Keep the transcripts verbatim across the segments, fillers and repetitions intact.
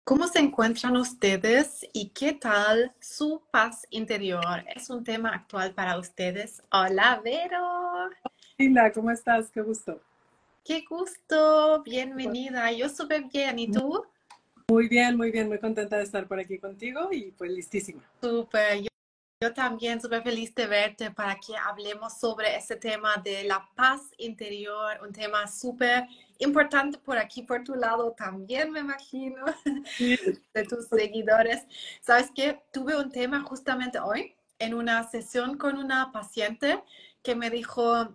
¿Cómo se encuentran ustedes y qué tal su paz interior? Es un tema actual para ustedes. Hola, Vero. Linda, ¿cómo estás? Qué gusto. Qué gusto. Bienvenida. Yo súper bien. ¿Y tú? Muy bien, muy bien, muy contenta de estar por aquí contigo y pues listísima. Súper. Yo, yo también súper feliz de verte para que hablemos sobre este tema de la paz interior, un tema súper importante por aquí, por tu lado también, me imagino, Sí, de tus seguidores. ¿Sabes qué? Tuve un tema justamente hoy en una sesión con una paciente que me dijo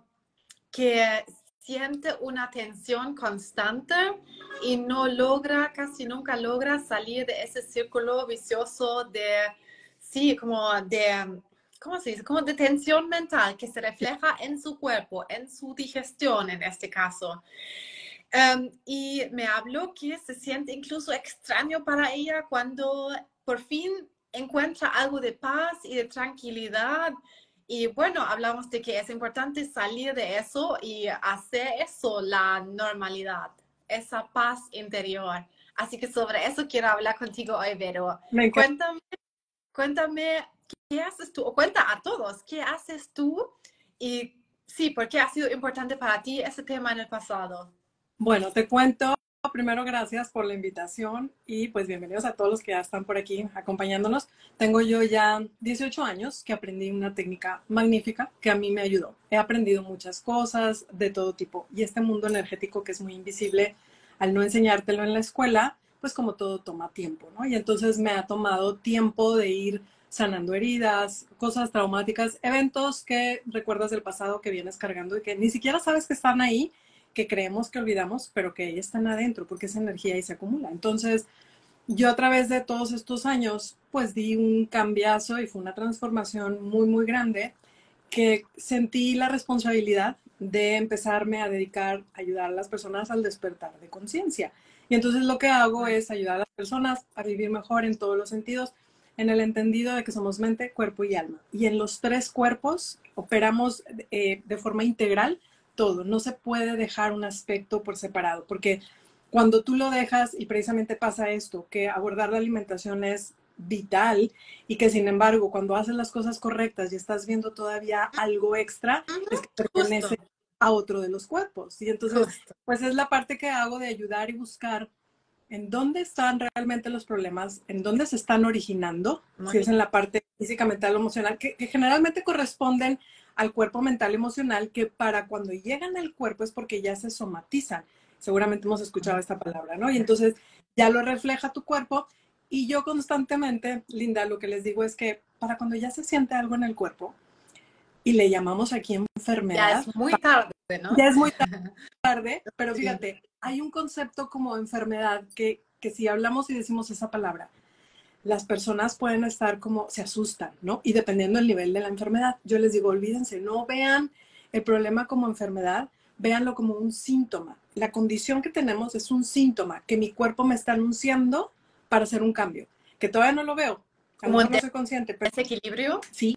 que siente una tensión constante y no logra, casi nunca logra salir de ese círculo vicioso de, sí, como de, ¿cómo se dice? Como de tensión mental que se refleja en su cuerpo, en su digestión en este caso. Um, y me habló que se siente incluso extraño para ella cuando por fin encuentra algo de paz y de tranquilidad. Y bueno, hablamos de que es importante salir de eso y hacer eso la normalidad, esa paz interior. Así que sobre eso quiero hablar contigo hoy, Vero. me encanta. Cuéntame, cuéntame, ¿qué haces tú? O cuenta a todos, ¿qué haces tú? Y sí, ¿por qué ha sido importante para ti ese tema en el pasado? Bueno, te cuento. Primero, gracias por la invitación y pues bienvenidos a todos los que ya están por aquí acompañándonos. Tengo yo ya dieciocho años que aprendí una técnica magnífica que a mí me ayudó. He aprendido muchas cosas de todo tipo y este mundo energético que es muy invisible, al no enseñártelo en la escuela, pues como todo toma tiempo, ¿no? Y entonces me ha tomado tiempo de ir sanando heridas, cosas traumáticas, eventos que recuerdas del pasado que vienes cargando y que ni siquiera sabes que están ahí, que creemos que olvidamos, pero que están adentro porque esa energía ahí se acumula. Entonces, yo a través de todos estos años, pues di un cambiazo y fue una transformación muy, muy grande que sentí la responsabilidad de empezarme a dedicar a ayudar a las personas al despertar de conciencia. Y entonces lo que hago es ayudar a las personas a vivir mejor en todos los sentidos, en el entendido de que somos mente, cuerpo y alma. Y en los tres cuerpos operamos eh, de forma integral todo. No se puede dejar un aspecto por separado, porque cuando tú lo dejas, y precisamente pasa esto, que abordar la alimentación es vital y que sin embargo cuando haces las cosas correctas y estás viendo todavía algo extra, es que Justo, pertenece a otro de los cuerpos. Y entonces, justo. pues es la parte que hago de ayudar y buscar en dónde están realmente los problemas, en dónde se están originando, si Muy es en la parte física, mental o emocional, que, que generalmente corresponden al cuerpo mental emocional, que para cuando llegan al cuerpo es porque ya se somatizan. Seguramente hemos escuchado esta palabra, ¿no? Y entonces ya lo refleja tu cuerpo. Y yo constantemente, Linda, lo que les digo es que para cuando ya se siente algo en el cuerpo y le llamamos aquí Ya enfermedad, es muy tarde, ¿no? ya es muy tarde, pero Sí. fíjate, hay un concepto como enfermedad que, que si hablamos y decimos esa palabra, las personas pueden estar como, se asustan, ¿no? Y dependiendo del nivel de la enfermedad, yo les digo, olvídense, no vean el problema como enfermedad, véanlo como un síntoma. La condición que tenemos es un síntoma que mi cuerpo me está anunciando para hacer un cambio, que todavía no lo veo, a lo Como un mejor no soy consciente, pero desequilibrio. sí,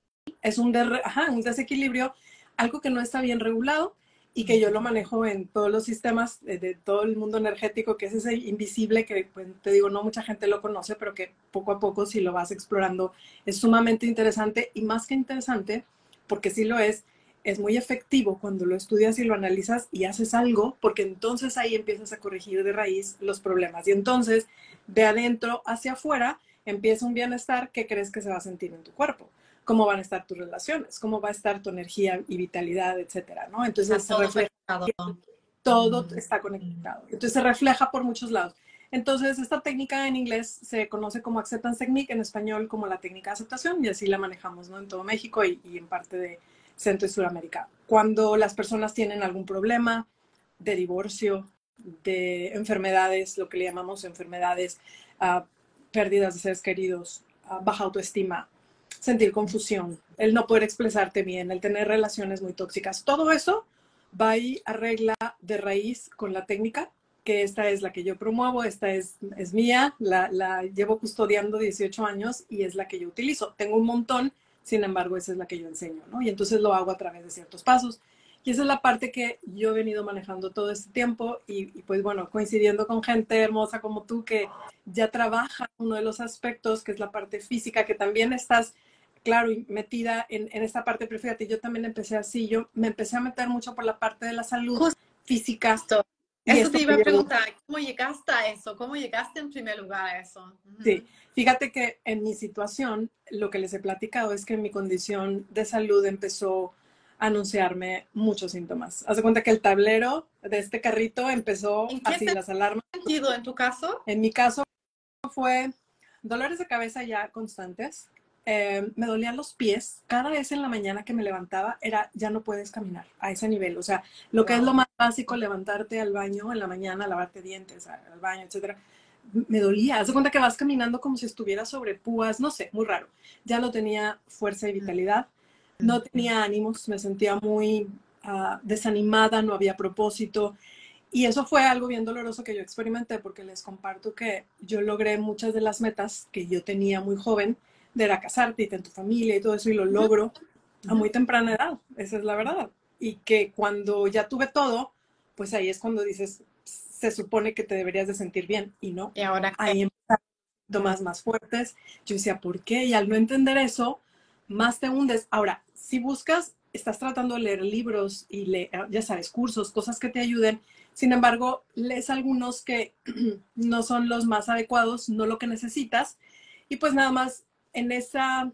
es un, de, ajá, un desequilibrio, algo que no está bien regulado y que yo lo manejo en todos los sistemas de, de todo el mundo energético, que es ese invisible que, pues, te digo, no mucha gente lo conoce, pero que poco a poco, si lo vas explorando, es sumamente interesante y más que interesante, porque sí lo es, es muy efectivo cuando lo estudias y lo analizas y haces algo, porque entonces ahí empiezas a corregir de raíz los problemas. Y entonces, de adentro hacia afuera, empieza un bienestar que crees que se va a sentir en tu cuerpo. Cómo van a estar tus relaciones, cómo va a estar tu energía y vitalidad, etcétera, ¿no? Está Entonces se todo refleja, conectado. todo está conectado. Entonces se refleja por muchos lados. Entonces esta técnica en inglés se conoce como Acceptance Technique, en español como la técnica de aceptación, y así la manejamos, ¿no? En todo México y, y en parte de Centro y Sudamérica. Cuando las personas tienen algún problema de divorcio, de enfermedades, lo que le llamamos enfermedades, uh, pérdidas de seres queridos, uh, baja autoestima, sentir confusión, el no poder expresarte bien, el tener relaciones muy tóxicas, todo eso va y arregla de raíz con la técnica, que esta es la que yo promuevo, esta es, es mía, la, la llevo custodiando dieciocho años y es la que yo utilizo. Tengo un montón, sin embargo, esa es la que yo enseño, ¿no? Y entonces lo hago a través de ciertos pasos. Y esa es la parte que yo he venido manejando todo este tiempo y, y pues bueno, coincidiendo con gente hermosa como tú que ya trabaja uno de los aspectos, que es la parte física, que también estás, claro, metida en, en esta parte, pero fíjate, yo también empecé así, yo me empecé a meter mucho por la parte de la salud Justo. física. Y Eso esto te iba me a llevó. preguntar, ¿cómo llegaste a eso? ¿Cómo llegaste en primer lugar a eso? Uh Sí, -huh. fíjate que en mi situación, lo que les he platicado es que mi condición de salud empezó a anunciarme muchos síntomas. Haz de cuenta que el tablero de este carrito empezó ¿En qué así, las alarmas. sentido en tu caso? En mi caso fue dolores de cabeza ya constantes, eh, me dolían los pies, cada vez en la mañana que me levantaba era, ya no puedes caminar a ese nivel, o sea, lo wow. que es lo más básico, levantarte al baño en la mañana, lavarte dientes, al baño, etcétera, me dolía, haz de cuenta que vas caminando como si estuviera sobre púas, no sé, muy raro, ya no tenía fuerza y vitalidad, no tenía ánimos, me sentía muy uh, desanimada, no había propósito. Y eso fue algo bien doloroso que yo experimenté porque les comparto que yo logré muchas de las metas que yo tenía muy joven, de era casarte y tener tu familia y todo eso, y lo logro a muy temprana edad, esa es la verdad. Y que cuando ya tuve todo, pues ahí es cuando dices, se supone que te deberías de sentir bien, y no. ¿Y ahora qué? Ahí empezaron síntomas más fuertes. Yo decía, ¿por qué? Y al no entender eso, más te hundes. Ahora, si buscas, estás tratando de leer libros y leer, ya sabes, cursos, cosas que te ayuden. Sin embargo, lees algunos que no son los más adecuados, no lo que necesitas. Y pues nada más en esa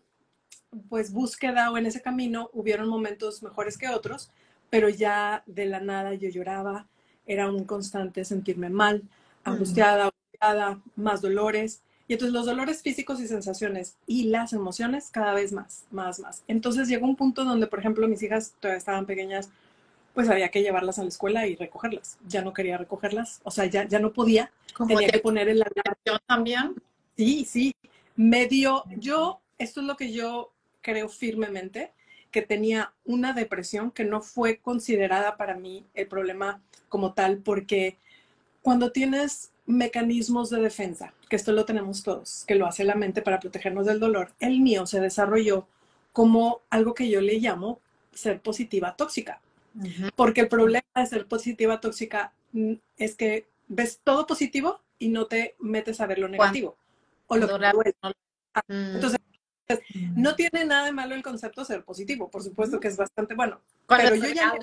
pues búsqueda o en ese camino hubieron momentos mejores que otros, pero ya de la nada yo lloraba, era un constante sentirme mal, angustiada, angustiada, más dolores. Y entonces los dolores físicos y sensaciones y las emociones cada vez más, más, más. Entonces llegó un punto donde, por ejemplo, mis hijas todavía estaban pequeñas, pues había que llevarlas a la escuela y recogerlas. Ya no quería recogerlas, o sea, ya, ya no podía. Tenía que poner en la también. Sí, sí. Medio, yo, esto es lo que yo creo firmemente, que tenía una depresión que no fue considerada para mí el problema como tal, porque cuando tienes mecanismos de defensa, que esto lo tenemos todos, que lo hace la mente para protegernos del dolor, el mío se desarrolló como algo que yo le llamo ser positiva tóxica. Uh-huh. Porque el problema de ser positiva tóxica es que ves todo positivo y no te metes a ver lo negativo. O lo que duele. Entonces, mm. no tiene nada de malo el concepto de ser positivo, por supuesto que es bastante bueno. Pero yo ya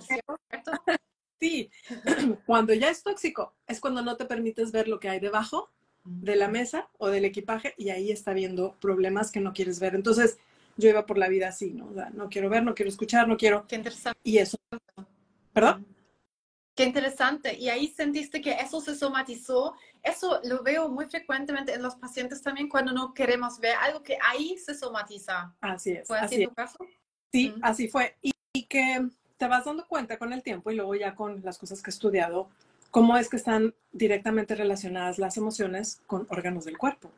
sí, cuando ya es tóxico, es cuando no te permites ver lo que hay debajo de la mesa o del equipaje y ahí está viendo problemas que no quieres ver. Entonces, yo iba por la vida así, ¿no? O sea, no quiero ver, no quiero escuchar, no quiero... Qué interesante. Y eso... ¿Perdón? Qué interesante. Y ahí sentiste que eso se somatizó. Eso lo veo muy frecuentemente en los pacientes también cuando no queremos ver algo que ahí se somatiza. Así es. ¿Fue así, así en tu caso? Sí, mm. así fue. Y, y que te vas dando cuenta con el tiempo y luego ya con las cosas que he estudiado, cómo es que están directamente relacionadas las emociones con órganos del cuerpo.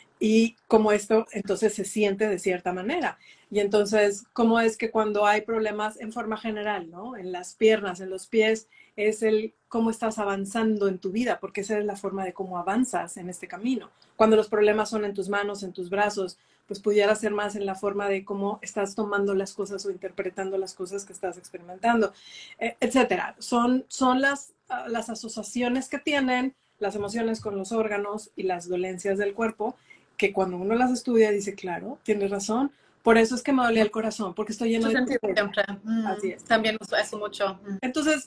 Y cómo esto entonces se siente de cierta manera. Y entonces, cómo es que cuando hay problemas en forma general, ¿no? En las piernas, en los pies, es el cómo estás avanzando en tu vida, porque esa es la forma de cómo avanzas en este camino. Cuando los problemas son en tus manos, en tus brazos, pues pudiera ser más en la forma de cómo estás tomando las cosas o interpretando las cosas que estás experimentando, eh, etcétera. Son, son las, uh, las asociaciones que tienen las emociones con los órganos y las dolencias del cuerpo, que cuando uno las estudia dice, claro, tienes razón. Por eso es que me dolía el corazón, porque estoy lleno de... Siempre. Mm, Así es. También uso eso mucho. Mm. Entonces,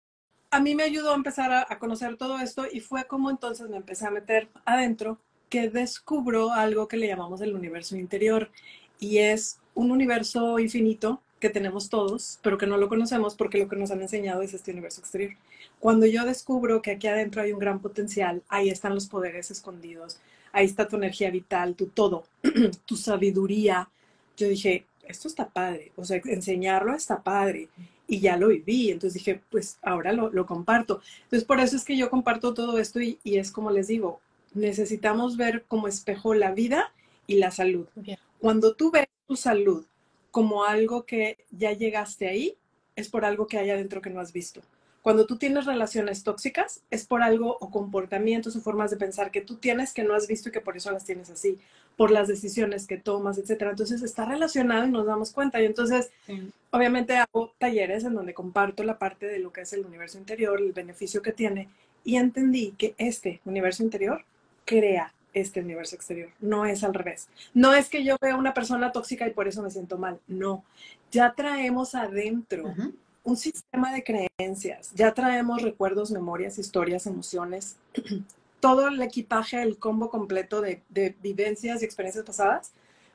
a mí me ayudó a empezar a, a conocer todo esto y fue como entonces me empecé a meter adentro que descubro algo que le llamamos el universo interior y es un universo infinito que tenemos todos, pero que no lo conocemos porque lo que nos han enseñado es este universo exterior. Cuando yo descubro que aquí adentro hay un gran potencial, ahí están los poderes escondidos, ahí está tu energía vital, tu todo, tu sabiduría, yo dije, esto está padre, o sea, enseñarlo está padre. Y ya lo viví, entonces dije, pues ahora lo, lo comparto. Entonces por eso es que yo comparto todo esto y, y es como les digo, necesitamos ver como espejo la vida y la salud. Bien. Cuando tú ves tu salud como algo que ya llegaste ahí, es por algo que hay adentro que no has visto. Cuando tú tienes relaciones tóxicas, es por algo o comportamientos o formas de pensar que tú tienes que no has visto y que por eso las tienes así, por las decisiones que tomas, etcétera. Entonces está relacionado y nos damos cuenta. Y entonces, sí, obviamente hago talleres en donde comparto la parte de lo que es el universo interior, el beneficio que tiene, y entendí que este universo interior crea este universo exterior, no es al revés. No es que yo vea una persona tóxica y por eso me siento mal, no. Ya traemos adentro uh-huh. un sistema de creencias, ya traemos recuerdos, memorias, historias, emociones, todo el equipaje, el combo completo de, de vivencias y experiencias pasadas,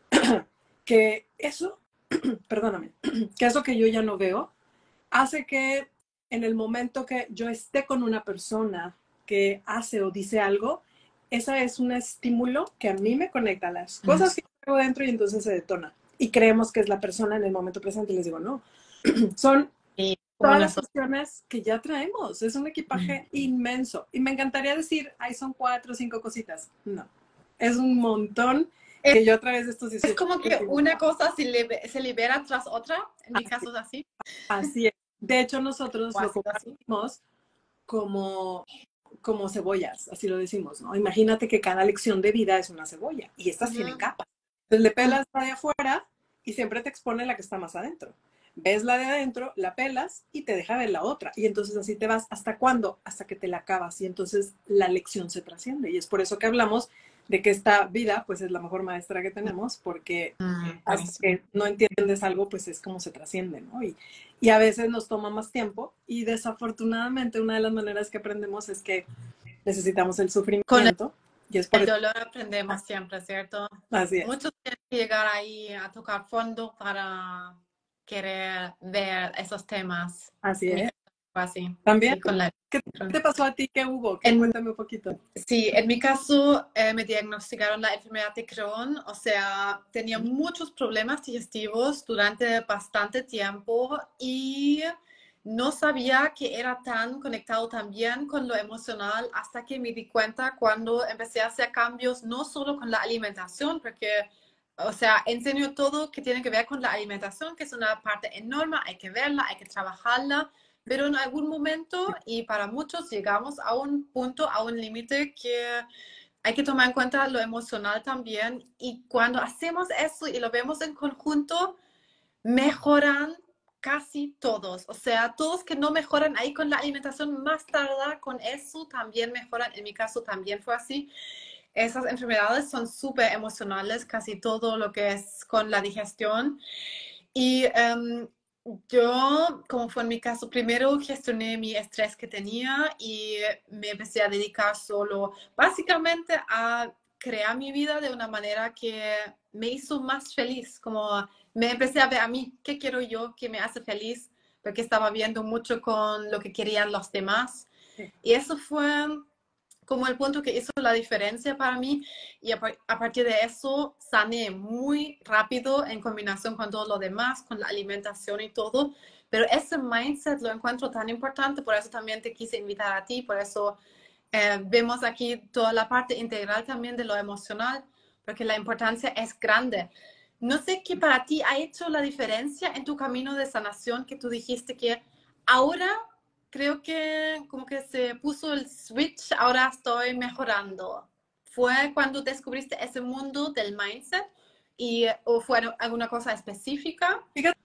que eso, perdóname, que eso que yo ya no veo, hace que en el momento que yo esté con una persona que hace o dice algo, esa es un estímulo que a mí me conecta a las cosas que tengo dentro y entonces se detona. Y creemos que es la persona en el momento presente y les digo, no, son sí, todas las cuestiones que ya traemos. Es un equipaje mm. inmenso. Y me encantaría decir, ay, son cuatro o cinco cositas. No, es un montón es, que yo a través de estos dieciocho. Es como que una cosa se, libe, se libera tras otra. En mi así, caso es así. Así es. De hecho, nosotros lo compartimos como... como cebollas, así lo decimos, ¿no? Imagínate que cada lección de vida es una cebolla y estas uh-huh. tienen capas. Entonces le pelas la de afuera y siempre te expone la que está más adentro. Ves la de adentro, la pelas y te deja ver la otra. Y entonces así te vas. ¿Hasta cuándo? Hasta que te la acabas. Y entonces la lección se trasciende. Y es por eso que hablamos de que esta vida, pues, es la mejor maestra que tenemos, porque uh-huh. hasta que no entiendes algo, pues, es como se trasciende, ¿no? Y, y a veces nos toma más tiempo. Y desafortunadamente, una de las maneras que aprendemos es que necesitamos el sufrimiento. Con el, y es por el dolor aprendemos siempre, ¿cierto? Así es. Muchos tienen que llegar ahí a tocar fondo para querer ver esos temas. Así es. Así. También. Sí, con la... ¿Qué te pasó a ti? ¿Qué hubo? ¿Qué? En, Cuéntame un poquito. Sí, en mi caso eh, me diagnosticaron la enfermedad de Crohn, o sea, tenía muchos problemas digestivos durante bastante tiempo y no sabía que era tan conectado también con lo emocional hasta que me di cuenta cuando empecé a hacer cambios, no solo con la alimentación, porque, o sea, enseño todo que tiene que ver con la alimentación, que es una parte enorme, hay que verla, hay que trabajarla, pero en algún momento, y para muchos, llegamos a un punto, a un límite que hay que tomar en cuenta lo emocional también, y cuando hacemos eso y lo vemos en conjunto, mejoran casi todos, o sea, todos que no mejoran ahí con la alimentación, más tarde con eso también mejoran. En mi caso también fue así. Esas enfermedades son súper emocionales, casi todo lo que es con la digestión. Y um, yo, como fue en mi caso, primero gestioné mi estrés que tenía y me empecé a dedicar solo, básicamente, a crear mi vida de una manera que me hizo más feliz, como me empecé a ver a mí, qué quiero yo, qué me hace feliz, porque estaba viendo mucho con lo que querían los demás. Sí. Y eso fue como el punto que hizo la diferencia para mí, y a, a partir de eso sané muy rápido en combinación con todo lo demás, con la alimentación y todo, pero ese mindset lo encuentro tan importante, por eso también te quise invitar a ti, por eso eh, vemos aquí toda la parte integral también de lo emocional, porque la importancia es grande. No sé qué para ti ha hecho la diferencia en tu camino de sanación, que tú dijiste que ahora creo que como que se puso el switch, ahora estoy mejorando. ¿Fue cuando descubriste ese mundo del mindset y, o fue alguna cosa específica? Fíjate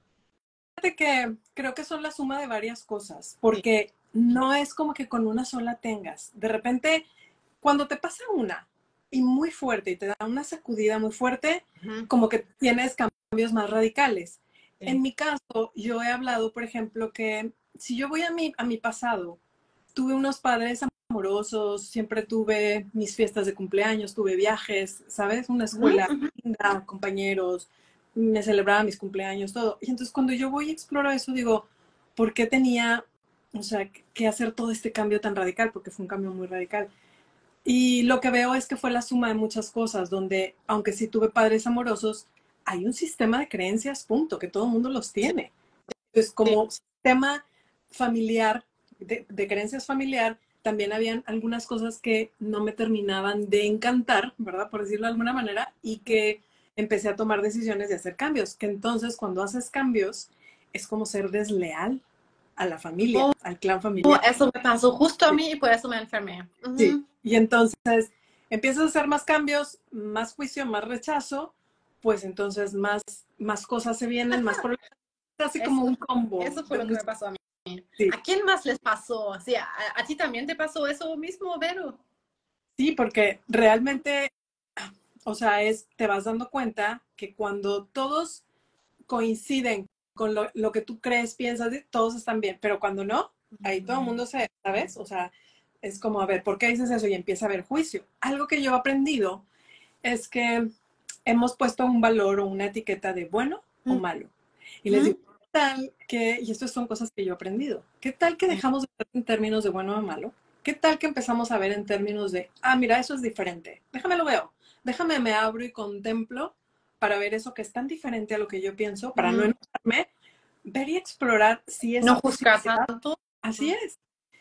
que creo que son la suma de varias cosas, porque sí. no es como que con una sola tengas. De repente, cuando te pasa una y muy fuerte y te da una sacudida muy fuerte, uh-huh. como que tienes cambios más radicales. Sí. En mi caso, yo he hablado, por ejemplo, que si yo voy a mi, a mi pasado, tuve unos padres amorosos, siempre tuve mis fiestas de cumpleaños, tuve viajes, ¿sabes? Una escuela uh-huh. linda, compañeros, me celebraba mis cumpleaños, todo. Y entonces cuando yo voy y exploro eso, digo, ¿por qué tenía, o sea, que hacer todo este cambio tan radical? Porque fue un cambio muy radical. Y lo que veo es que fue la suma de muchas cosas, donde, aunque sí tuve padres amorosos, hay un sistema de creencias, punto, que todo el mundo los tiene. Entonces, como sí. sistema familiar, de, de creencias familiar, también habían algunas cosas que no me terminaban de encantar, ¿verdad? Por decirlo de alguna manera, y que empecé a tomar decisiones de hacer cambios, que entonces cuando haces cambios es como ser desleal a la familia, Oh, al clan oh, familiar. eso me pasó justo a Sí, mí y por eso me enfermé. sí. Ujú. Y entonces empiezas a hacer más cambios, más juicio, más rechazo, pues entonces más, más cosas se vienen, más problemas, casi como Eso, un combo eso fue de lo que un... me pasó a mí. Sí, ¿A quién más les pasó? Sí, ¿a, a ti también te pasó eso mismo, Vero? sí, porque realmente, o sea, es, te vas dando cuenta que cuando todos coinciden con lo, lo que tú crees, piensas, todos están bien, pero cuando no, ahí todo el mundo se, ¿sabes? O sea, es como, a ver, ¿por qué dices eso? Y empieza a haber juicio. Algo que yo he aprendido es que hemos puesto un valor o una etiqueta de bueno o malo. Y les digo, Ujú. ¿qué tal que, y estas son cosas que yo he aprendido, ¿qué tal que dejamos de ver en términos de bueno o malo? ¿Qué tal que empezamos a ver en términos de, ah, mira, eso es diferente, déjame lo veo, déjame me abro y contemplo para ver eso que es tan diferente a lo que yo pienso, para no Mm, enojarme, ver y explorar si no esa juzgar posibilidad, tanto. así es,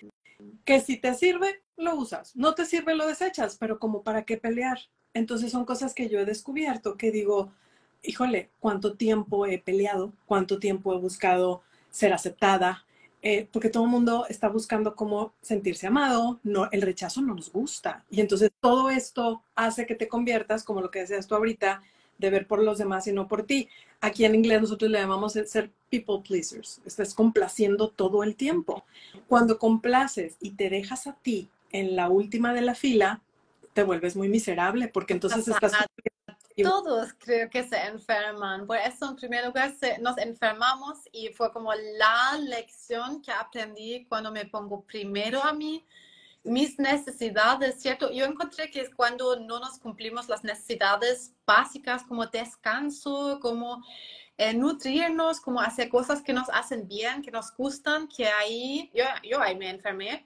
que si te sirve, lo usas, no te sirve, lo desechas, pero como para qué pelear. Entonces son cosas que yo he descubierto que digo, híjole, cuánto tiempo he peleado, cuánto tiempo he buscado ser aceptada, eh, porque todo el mundo está buscando cómo sentirse amado, no, el rechazo no nos gusta. Y entonces todo esto hace que te conviertas, como lo que decías tú ahorita, de ver por los demás y no por ti. Aquí en inglés nosotros le llamamos el ser people pleasers, estás complaciendo todo el tiempo. Cuando complaces y te dejas a ti en la última de la fila, te vuelves muy miserable porque entonces estás... Todos creo que se enferman. Por eso, en primer lugar, se, nos enfermamos y fue como la lección que aprendí cuando me pongo primero a mí, mis necesidades, ¿cierto? Yo encontré que es cuando no nos cumplimos las necesidades básicas como descanso, como eh, nutrirnos, como hacer cosas que nos hacen bien, que nos gustan, que ahí, yo, yo ahí me enfermé.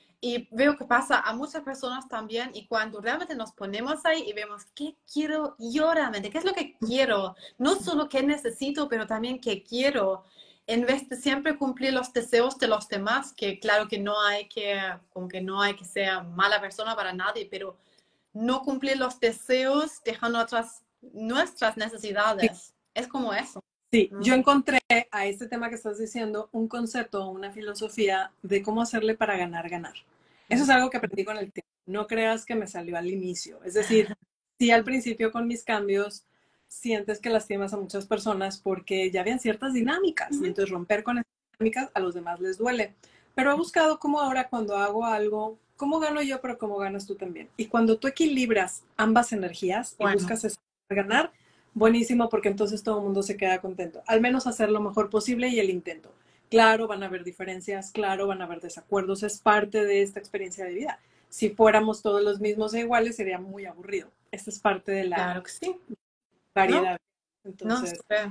Y veo que pasa a muchas personas también y cuando realmente nos ponemos ahí y vemos qué quiero yo realmente, qué es lo que quiero, no solo qué necesito, pero también qué quiero, en vez de siempre cumplir los deseos de los demás, que claro que no hay que, como que no hay que ser mala persona para nadie, pero no cumplir los deseos dejando otras nuestras necesidades. Es como eso. Sí, ¿No? yo encontré a este tema que estás diciendo un concepto, una filosofía de cómo hacerle para ganar, ganar. Eso es algo que aprendí con el tiempo. No creas que me salió al inicio. Es decir, sí al principio con mis cambios sientes que lastimas a muchas personas porque ya habían ciertas dinámicas y entonces romper con esas dinámicas a los demás les duele. Pero he buscado cómo ahora cuando hago algo, cómo gano yo, pero cómo ganas tú también. Y cuando tú equilibras ambas energías y Bueno, buscas eso, ganar, buenísimo, porque entonces todo el mundo se queda contento. Al menos hacer lo mejor posible y el intento. Claro, van a haber diferencias, claro, van a haber desacuerdos, es parte de esta experiencia de vida. Si fuéramos todos los mismos e iguales, sería muy aburrido. Esta es parte de la claro que sí, ¿no? variedad. No Entonces, sé.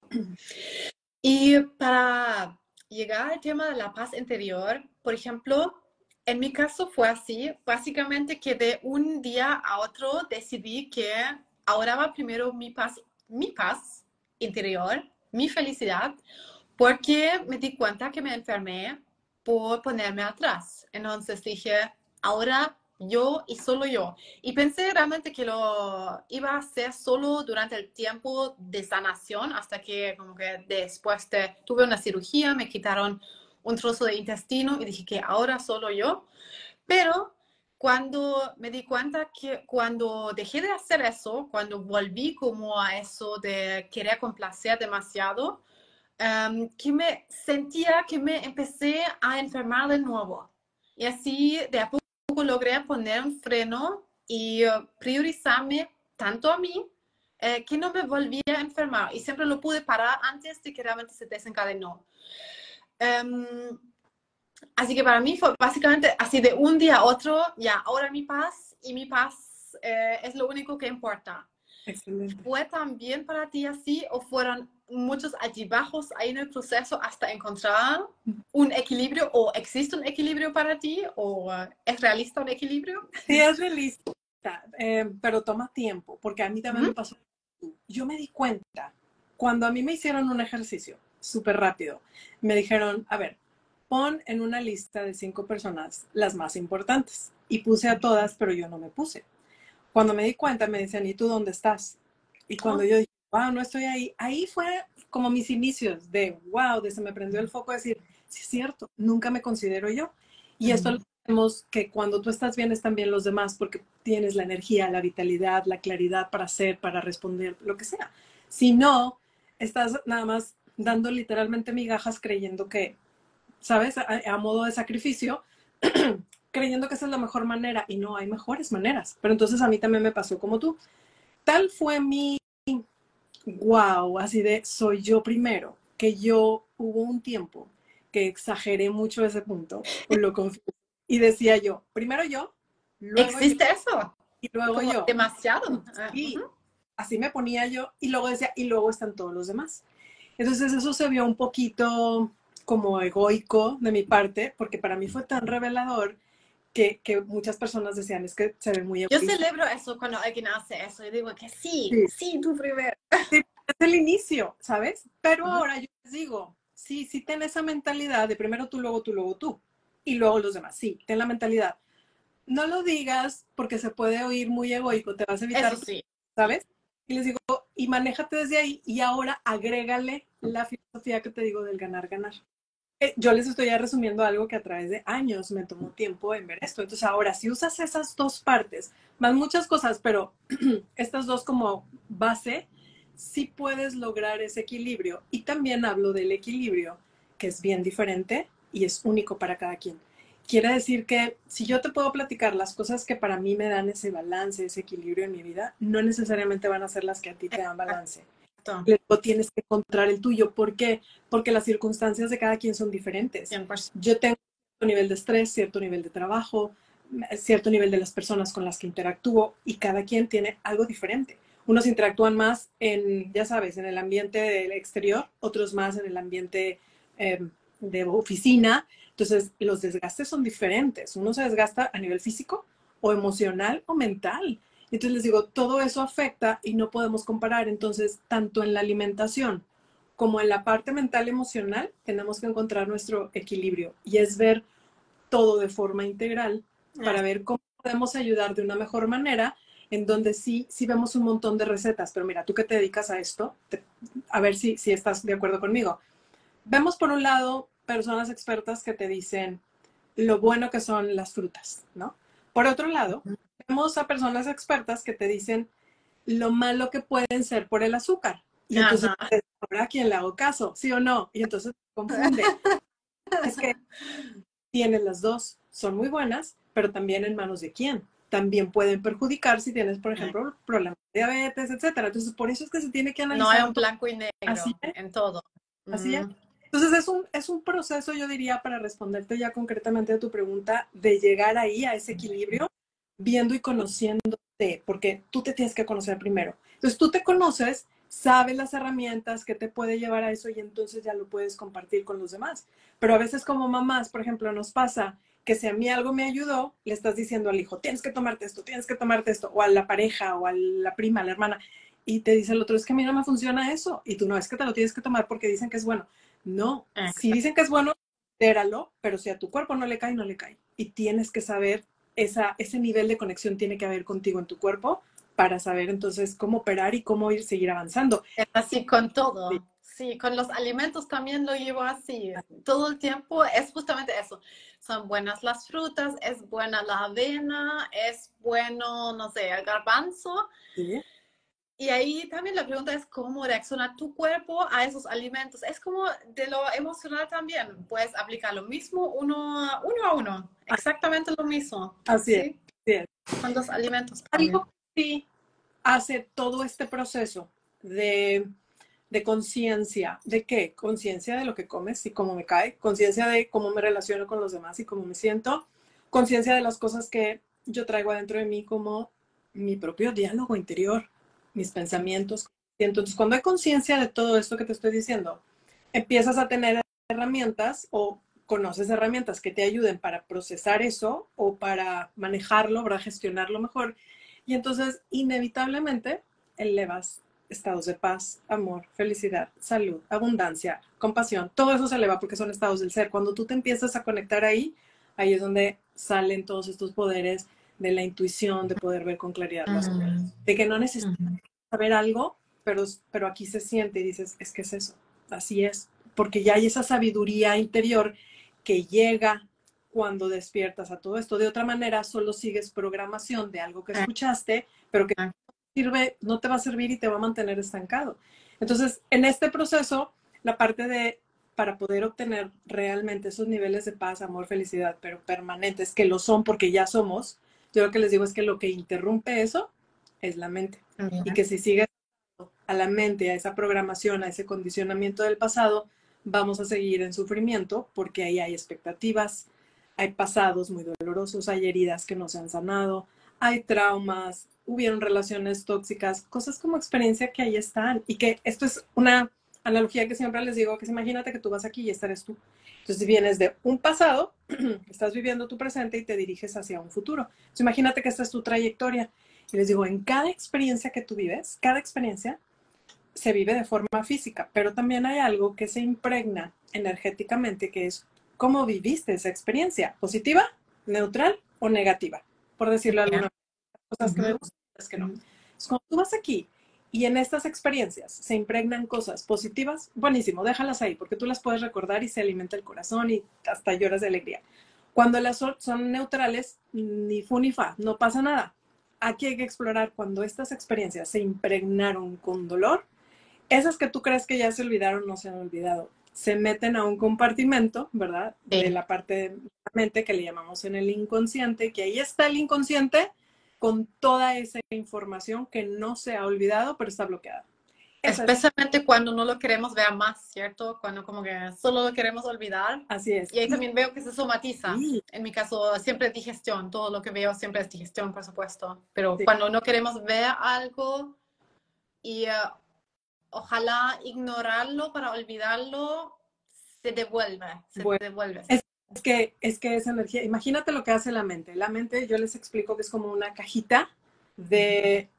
Y para llegar al tema de la paz interior, por ejemplo, en mi caso fue así, básicamente que de un día a otro decidí que ahora va primero mi paz, mi paz interior, mi felicidad, porque me di cuenta que me enfermé por ponerme atrás. Entonces dije, ahora yo y solo yo. Y pensé realmente que lo iba a hacer solo durante el tiempo de sanación, hasta que como que después de, tuve una cirugía, me quitaron un trozo de intestino y dije que ahora solo yo. Pero cuando me di cuenta que cuando dejé de hacer eso, cuando volví como a eso de querer complacer demasiado, um, que me sentía que me empecé a enfermar de nuevo. Y así de a poco logré poner un freno y uh, priorizarme tanto a mí eh, que no me volvía a enfermar. Y siempre lo pude parar antes de que realmente se desencadenó. Um, así que para mí fue básicamente así de un día a otro, ya, ahora mi paz y mi paz eh, es lo único que importa. excelente. ¿Fue también para ti así o fueron muchos altibajos ahí en el proceso hasta encontrar un equilibrio o existe un equilibrio para ti o uh, es realista un equilibrio? Sí, es realista, eh, pero toma tiempo, porque a mí también ¿Mm? me pasó. Yo me di cuenta, cuando a mí me hicieron un ejercicio súper rápido, me dijeron, a ver, pon en una lista de cinco personas las más importantes. Y puse a todas, pero yo no me puse. Cuando me di cuenta, me decían, ¿y tú dónde estás? Y cuando Oh, yo dije, wow, no estoy ahí, ahí fue como mis inicios de, wow, de se me prendió el foco de decir, sí es cierto, nunca me considero yo. Y esto lo sabemos que cuando tú estás bien están bien los demás porque tienes la energía, la vitalidad, la claridad para hacer, para responder, lo que sea. Si no, estás nada más dando literalmente migajas creyendo que, ¿sabes? A, a modo de sacrificio, creyendo que esa es la mejor manera y no hay mejores maneras. Pero entonces a mí también me pasó como tú. Tal fue mi wow, así de soy yo primero, que yo hubo un tiempo que exageré mucho ese punto, lo confieso, y decía yo, primero yo, luego yo, ¿Existe eso? y luego Como yo. demasiado. Ah, Y ujú. así me ponía yo, y luego decía, y luego están todos los demás. Entonces eso se vio un poquito como egoico de mi parte, porque para mí fue tan revelador que, que muchas personas decían, es que se ve muy Yo egoísta. celebro eso cuando alguien hace eso. Yo digo que sí, Sí, sí, tú primero. sí, es el inicio, ¿sabes? Pero Ujú. ahora yo les digo, sí, sí ten esa mentalidad de primero tú, luego tú, luego tú, y luego los demás. Sí, ten la mentalidad. No lo digas porque se puede oír muy egoico, te vas a Eso evitar, sí. ¿sabes? Y les digo, y manéjate desde ahí y ahora agrégale la filosofía que te digo del ganar, ganar. Eh, Yo les estoy ya resumiendo algo que a través de años me tomó tiempo en ver esto. Entonces ahora, si usas esas dos partes, más muchas cosas, pero estas dos como base, sí puedes lograr ese equilibrio. Y también hablo del equilibrio, que es bien diferente y es único para cada quien. Quiere decir que si yo te puedo platicar las cosas que para mí me dan ese balance, ese equilibrio en mi vida, no necesariamente van a ser las que a ti te dan balance. Exacto. Luego tienes que encontrar el tuyo. ¿Por qué? Porque las circunstancias de cada quien son diferentes. cien por ciento. Yo tengo cierto nivel de estrés, cierto nivel de trabajo, cierto nivel de las personas con las que interactúo y cada quien tiene algo diferente. Unos interactúan más en, ya sabes, en el ambiente del exterior, otros más en el ambiente eh, de oficina. Entonces, los desgastes son diferentes. Uno se desgasta a nivel físico o emocional o mental. Entonces les digo, todo eso afecta y no podemos comparar. Entonces, tanto en la alimentación como en la parte mental emocional, tenemos que encontrar nuestro equilibrio y es ver todo de forma integral para ver cómo podemos ayudar de una mejor manera, en donde sí, sí vemos un montón de recetas. Pero mira, tú que te dedicas a esto, te, a ver si, si estás de acuerdo conmigo. Vemos por un lado personas expertas que te dicen lo bueno que son las frutas, ¿no? Por otro lado, vemos a personas expertas que te dicen lo malo que pueden ser por el azúcar. Y entonces, Ajá. ¿ahora a quién le hago caso? ¿Sí o no? Y entonces se confunde. Es que tienes las dos, son muy buenas, pero también en manos de quién. También pueden perjudicar si tienes, por ejemplo, problemas de diabetes, etcétera. Entonces, por eso es que se tiene que No hay analizar un todo. blanco y Así negro es, en todo. así es. Mm. Entonces es un, es un proceso, yo diría, para responderte ya concretamente a tu pregunta, de llegar ahí a ese equilibrio, viendo y conociéndote, porque tú te tienes que conocer primero. Entonces tú te conoces, sabes las herramientas que te puede llevar a eso y entonces ya lo puedes compartir con los demás. Pero a veces como mamás, por ejemplo, nos pasa que si a mí algo me ayudó, le estás diciendo al hijo, tienes que tomarte esto, tienes que tomarte esto, o a la pareja, o a la prima, a la hermana, y te dice el otro, es que a mí no me funciona eso, y tú no, es que te lo tienes que tomar porque dicen que es bueno. No, si dicen que es bueno, éralo, pero si a tu cuerpo no le cae, no le cae. Y tienes que saber, esa, ese nivel de conexión tiene que haber contigo en tu cuerpo para saber entonces cómo operar y cómo ir, seguir avanzando. Es así con Sí, todo. Sí, con los alimentos también lo llevo así. Todo el tiempo es justamente eso. Son buenas las frutas, es buena la avena, es bueno, no sé, el garbanzo. sí, Y ahí también la pregunta es cómo reacciona tu cuerpo a esos alimentos. Es como de lo emocional también. Puedes aplicar lo mismo uno, a- uno a uno. Exactamente lo mismo. así es, Sí, así es. con los alimentos también. Algo que sí hace todo este proceso de, de conciencia. ¿De qué? Conciencia de lo que comes y cómo me cae, conciencia de cómo me relaciono con los demás y cómo me siento, conciencia de las cosas que yo traigo adentro de mí como mi propio diálogo interior, mis pensamientos. Entonces, cuando hay conciencia de todo esto que te estoy diciendo, empiezas a tener herramientas o conoces herramientas que te ayuden para procesar eso o para manejarlo, para gestionarlo mejor. Y entonces, inevitablemente, elevas estados de paz, amor, felicidad, salud, abundancia, compasión. Todo eso se eleva porque son estados del ser. Cuando tú te empiezas a conectar ahí, ahí es donde salen todos estos poderes de la intuición, de poder ver con claridad las cosas. Mm, De que no necesitas mm. saber algo, pero, pero aquí se siente y dices, es que es eso, así es. porque ya hay esa sabiduría interior que llega cuando despiertas a todo esto. De otra manera, solo sigues programación de algo que escuchaste, pero que no sirve, no te va a servir y te va a mantener estancado. Entonces, en este proceso, la parte de, para poder obtener realmente esos niveles de paz, amor, felicidad, pero permanentes, que lo son porque ya somos, yo lo que les digo es que lo que interrumpe eso es la mente. Uh-huh. Y que si sigues a la mente, a esa programación, a ese condicionamiento del pasado, vamos a seguir en sufrimiento porque ahí hay expectativas, hay pasados muy dolorosos, hay heridas que no se han sanado, hay traumas, hubieron relaciones tóxicas, cosas como experiencia que ahí están. Y que esto es una analogía que siempre les digo, que es imagínate que tú vas aquí y esta eres tú. Entonces vienes de un pasado, estás viviendo tu presente y te diriges hacia un futuro. Entonces imagínate que esta es tu trayectoria. Y les digo, en cada experiencia que tú vives, cada experiencia se vive de forma física, pero también hay algo que se impregna energéticamente, que es cómo viviste esa experiencia, positiva, neutral o negativa, por decirlo alguna vez. Cosas que me gustan, cosas que no. Entonces, cuando tú vas aquí y en estas experiencias se impregnan cosas positivas, buenísimo, déjalas ahí, porque tú las puedes recordar y se alimenta el corazón y hasta lloras de alegría. Cuando las son neutrales, ni fu ni fa, no pasa nada. Aquí hay que explorar cuando estas experiencias se impregnaron con dolor. Esas que tú crees que ya se olvidaron, no se han olvidado. Se meten a un compartimento, ¿verdad? Sí. De la parte de la mente que le llamamos en el inconsciente, que ahí está el inconsciente con toda esa información que no se ha olvidado, pero está bloqueada. Esa Especialmente es... cuando no lo queremos ver más, ¿cierto? Cuando como que solo lo queremos olvidar. Así es. Y ahí también veo que se somatiza. Sí. En mi caso, siempre es digestión. Todo lo que veo siempre es digestión, por supuesto. Pero sí. Cuando no queremos ver algo y... Uh, ojalá ignorarlo para olvidarlo, se devuelve, se bueno, devuelve. Es, es, que, es que esa energía, imagínate lo que hace la mente. La mente, yo les explico que es como una cajita de,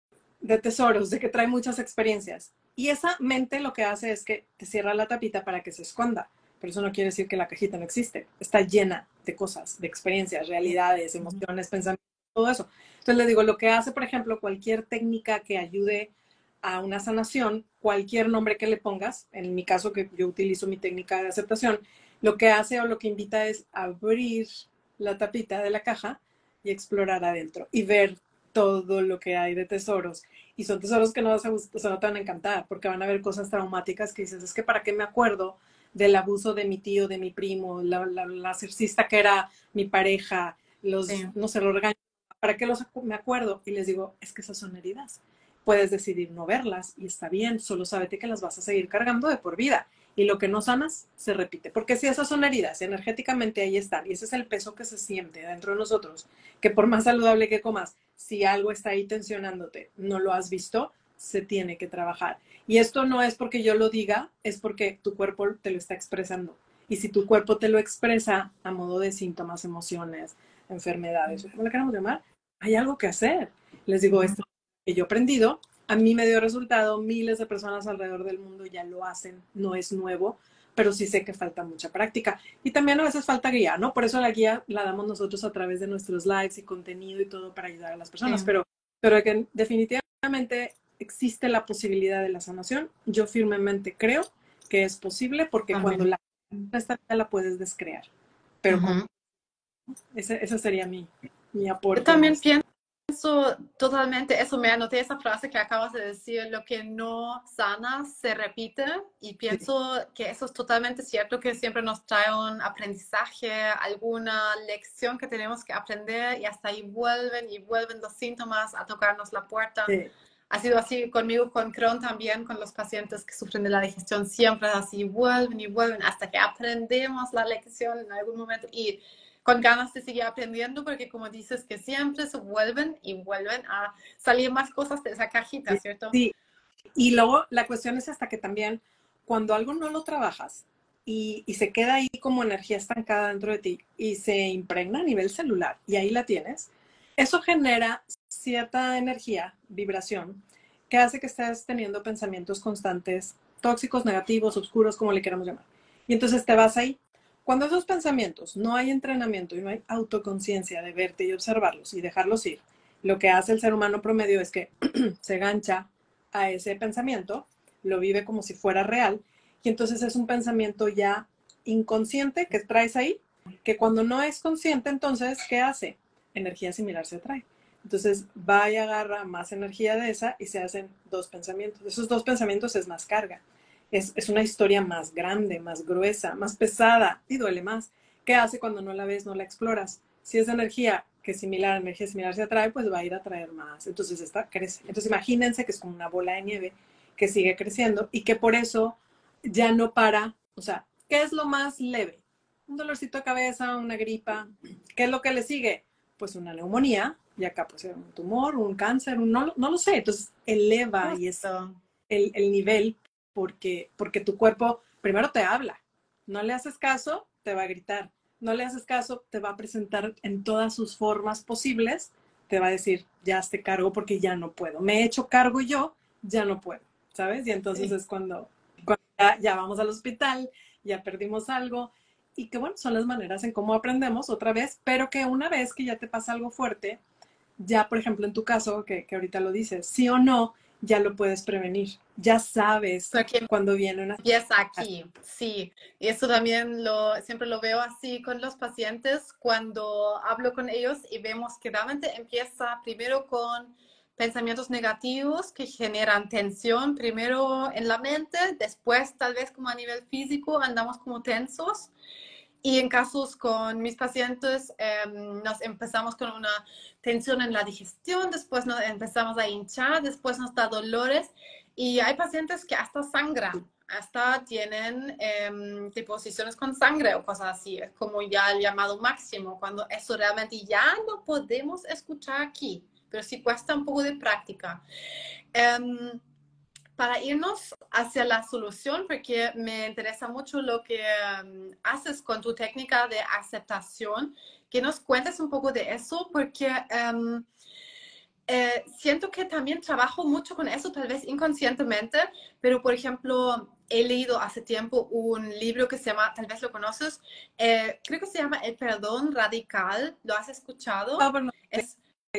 de tesoros, de que trae muchas experiencias. Y esa mente lo que hace es que te cierra la tapita para que se esconda. Pero eso no quiere decir que la cajita no existe. Está llena de cosas, de experiencias, realidades, emociones, pensamientos, todo eso. Entonces les digo, lo que hace, por ejemplo, cualquier técnica que ayude a una sanación, cualquier nombre que le pongas, en mi caso que yo utilizo mi técnica de aceptación, lo que hace o lo que invita es abrir la tapita de la caja y explorar adentro y ver todo lo que hay de tesoros. Y son tesoros que no, vas a, o sea, no te van a encantar, porque van a haber cosas traumáticas que dices, es que ¿para qué me acuerdo del abuso de mi tío, de mi primo, la, la, la narcisista que era mi pareja, los, sí. no sé, los regaños? ¿Para qué los me acuerdo? Y les digo, es que esas son heridas. Puedes decidir no verlas y está bien, solo sábete que las vas a seguir cargando de por vida. Y lo que no sanas, se repite. Porque si esas son heridas, energéticamente ahí están. Y ese es el peso que se siente dentro de nosotros. Que por más saludable que comas, si algo está ahí tensionándote, no lo has visto, se tiene que trabajar. Y esto no es porque yo lo diga, es porque tu cuerpo te lo está expresando. Y si tu cuerpo te lo expresa a modo de síntomas, emociones, enfermedades, o como le queramos llamar, hay algo que hacer. Les digo, esto que yo he aprendido, a mí me dio resultado, miles de personas alrededor del mundo ya lo hacen, no es nuevo, pero sí sé que falta mucha práctica. Y también a veces falta guía, ¿no? Por eso la guía la damos nosotros a través de nuestros lives y contenido y todo para ayudar a las personas, sí. pero, pero que definitivamente existe la posibilidad de la sanación. Yo firmemente creo que es posible porque Amén. Cuando la esta vida la puedes descrear. Pero uh-huh. con, ese, ese sería mi, mi aporte. Yo también pienso Eso, totalmente, eso me anoté esa frase que acabas de decir, lo que no sana se repite, y pienso sí. que eso es totalmente cierto, que siempre nos trae un aprendizaje, alguna lección que tenemos que aprender, y hasta ahí vuelven y vuelven los síntomas a tocarnos la puerta. Sí. Ha sido así conmigo, con Crohn también, con los pacientes que sufren de la digestión, siempre así vuelven y vuelven hasta que aprendemos la lección en algún momento, y con ganas de seguir aprendiendo, porque como dices, que siempre se vuelven y vuelven a salir más cosas de esa cajita, ¿cierto? Sí, y luego la cuestión es hasta que también cuando algo no lo trabajas y, y se queda ahí como energía estancada dentro de ti y se impregna a nivel celular y ahí la tienes, eso genera cierta energía, vibración, que hace que estés teniendo pensamientos constantes, tóxicos, negativos, oscuros, como le queramos llamar. Y entonces te vas ahí. Cuando esos pensamientos no hay entrenamiento y no hay autoconciencia de verte y observarlos y dejarlos ir, lo que hace el ser humano promedio es que se gancha a ese pensamiento, lo vive como si fuera real Y entonces es un pensamiento ya inconsciente que traes ahí, que cuando no es consciente, entonces, ¿qué hace? Energía similar se atrae. Entonces va y agarra más energía de esa y se hacen dos pensamientos. Esos dos pensamientos es más carga. Es, es una historia más grande, más gruesa, más pesada y duele más. ¿Qué hace cuando no la ves, no la exploras? Si es energía que similar, energía similar se atrae, pues va a ir a atraer más. Entonces esta crece. Entonces imagínense que es como una bola de nieve que sigue creciendo y que por eso ya no para. O sea, ¿qué es lo más leve? Un dolorcito de cabeza, una gripa. ¿Qué es lo que le sigue? Pues una neumonía, y acá puede ser un tumor, un cáncer, un, no, no lo sé. Entonces eleva y es Justo. el, el nivel porque, porque tu cuerpo primero te habla. No le haces caso, te va a gritar. No le haces caso, te va a presentar en todas sus formas posibles. Te va a decir, ya hazte cargo porque ya no puedo. Me he hecho cargo yo, ya no puedo, ¿sabes? Y entonces Sí. es cuando, cuando ya, ya vamos al hospital, ya perdimos algo. Y que bueno, son las maneras en cómo aprendemos otra vez, pero que una vez que ya te pasa algo fuerte, ya por ejemplo en tu caso, que, que ahorita lo dices, sí o no, ya lo puedes prevenir. Ya sabes Porque cuando viene una... empieza aquí, sí. Y eso también lo, siempre lo veo así con los pacientes cuando hablo con ellos y vemos que realmente empieza primero con pensamientos negativos que generan tensión, primero en la mente, después tal vez como a nivel físico andamos como tensos. Y en casos con mis pacientes eh, nos empezamos con una tensión en la digestión, después nos empezamos a hinchar, después nos da dolores y hay pacientes que hasta sangran, hasta tienen eh, deposiciones con sangre o cosas así. Es como ya el llamado máximo, cuando eso realmente ya no podemos escuchar aquí, pero sí cuesta un poco de práctica. Um, para irnos hacia la solución, porque me interesa mucho lo que um, haces con tu técnica de aceptación, que nos cuentes un poco de eso, porque um, eh, siento que también trabajo mucho con eso, tal vez inconscientemente, pero por ejemplo, he leído hace tiempo un libro que se llama, tal vez lo conoces, eh, creo que se llama El Perdón Radical, ¿lo has escuchado? No, pero no, Es,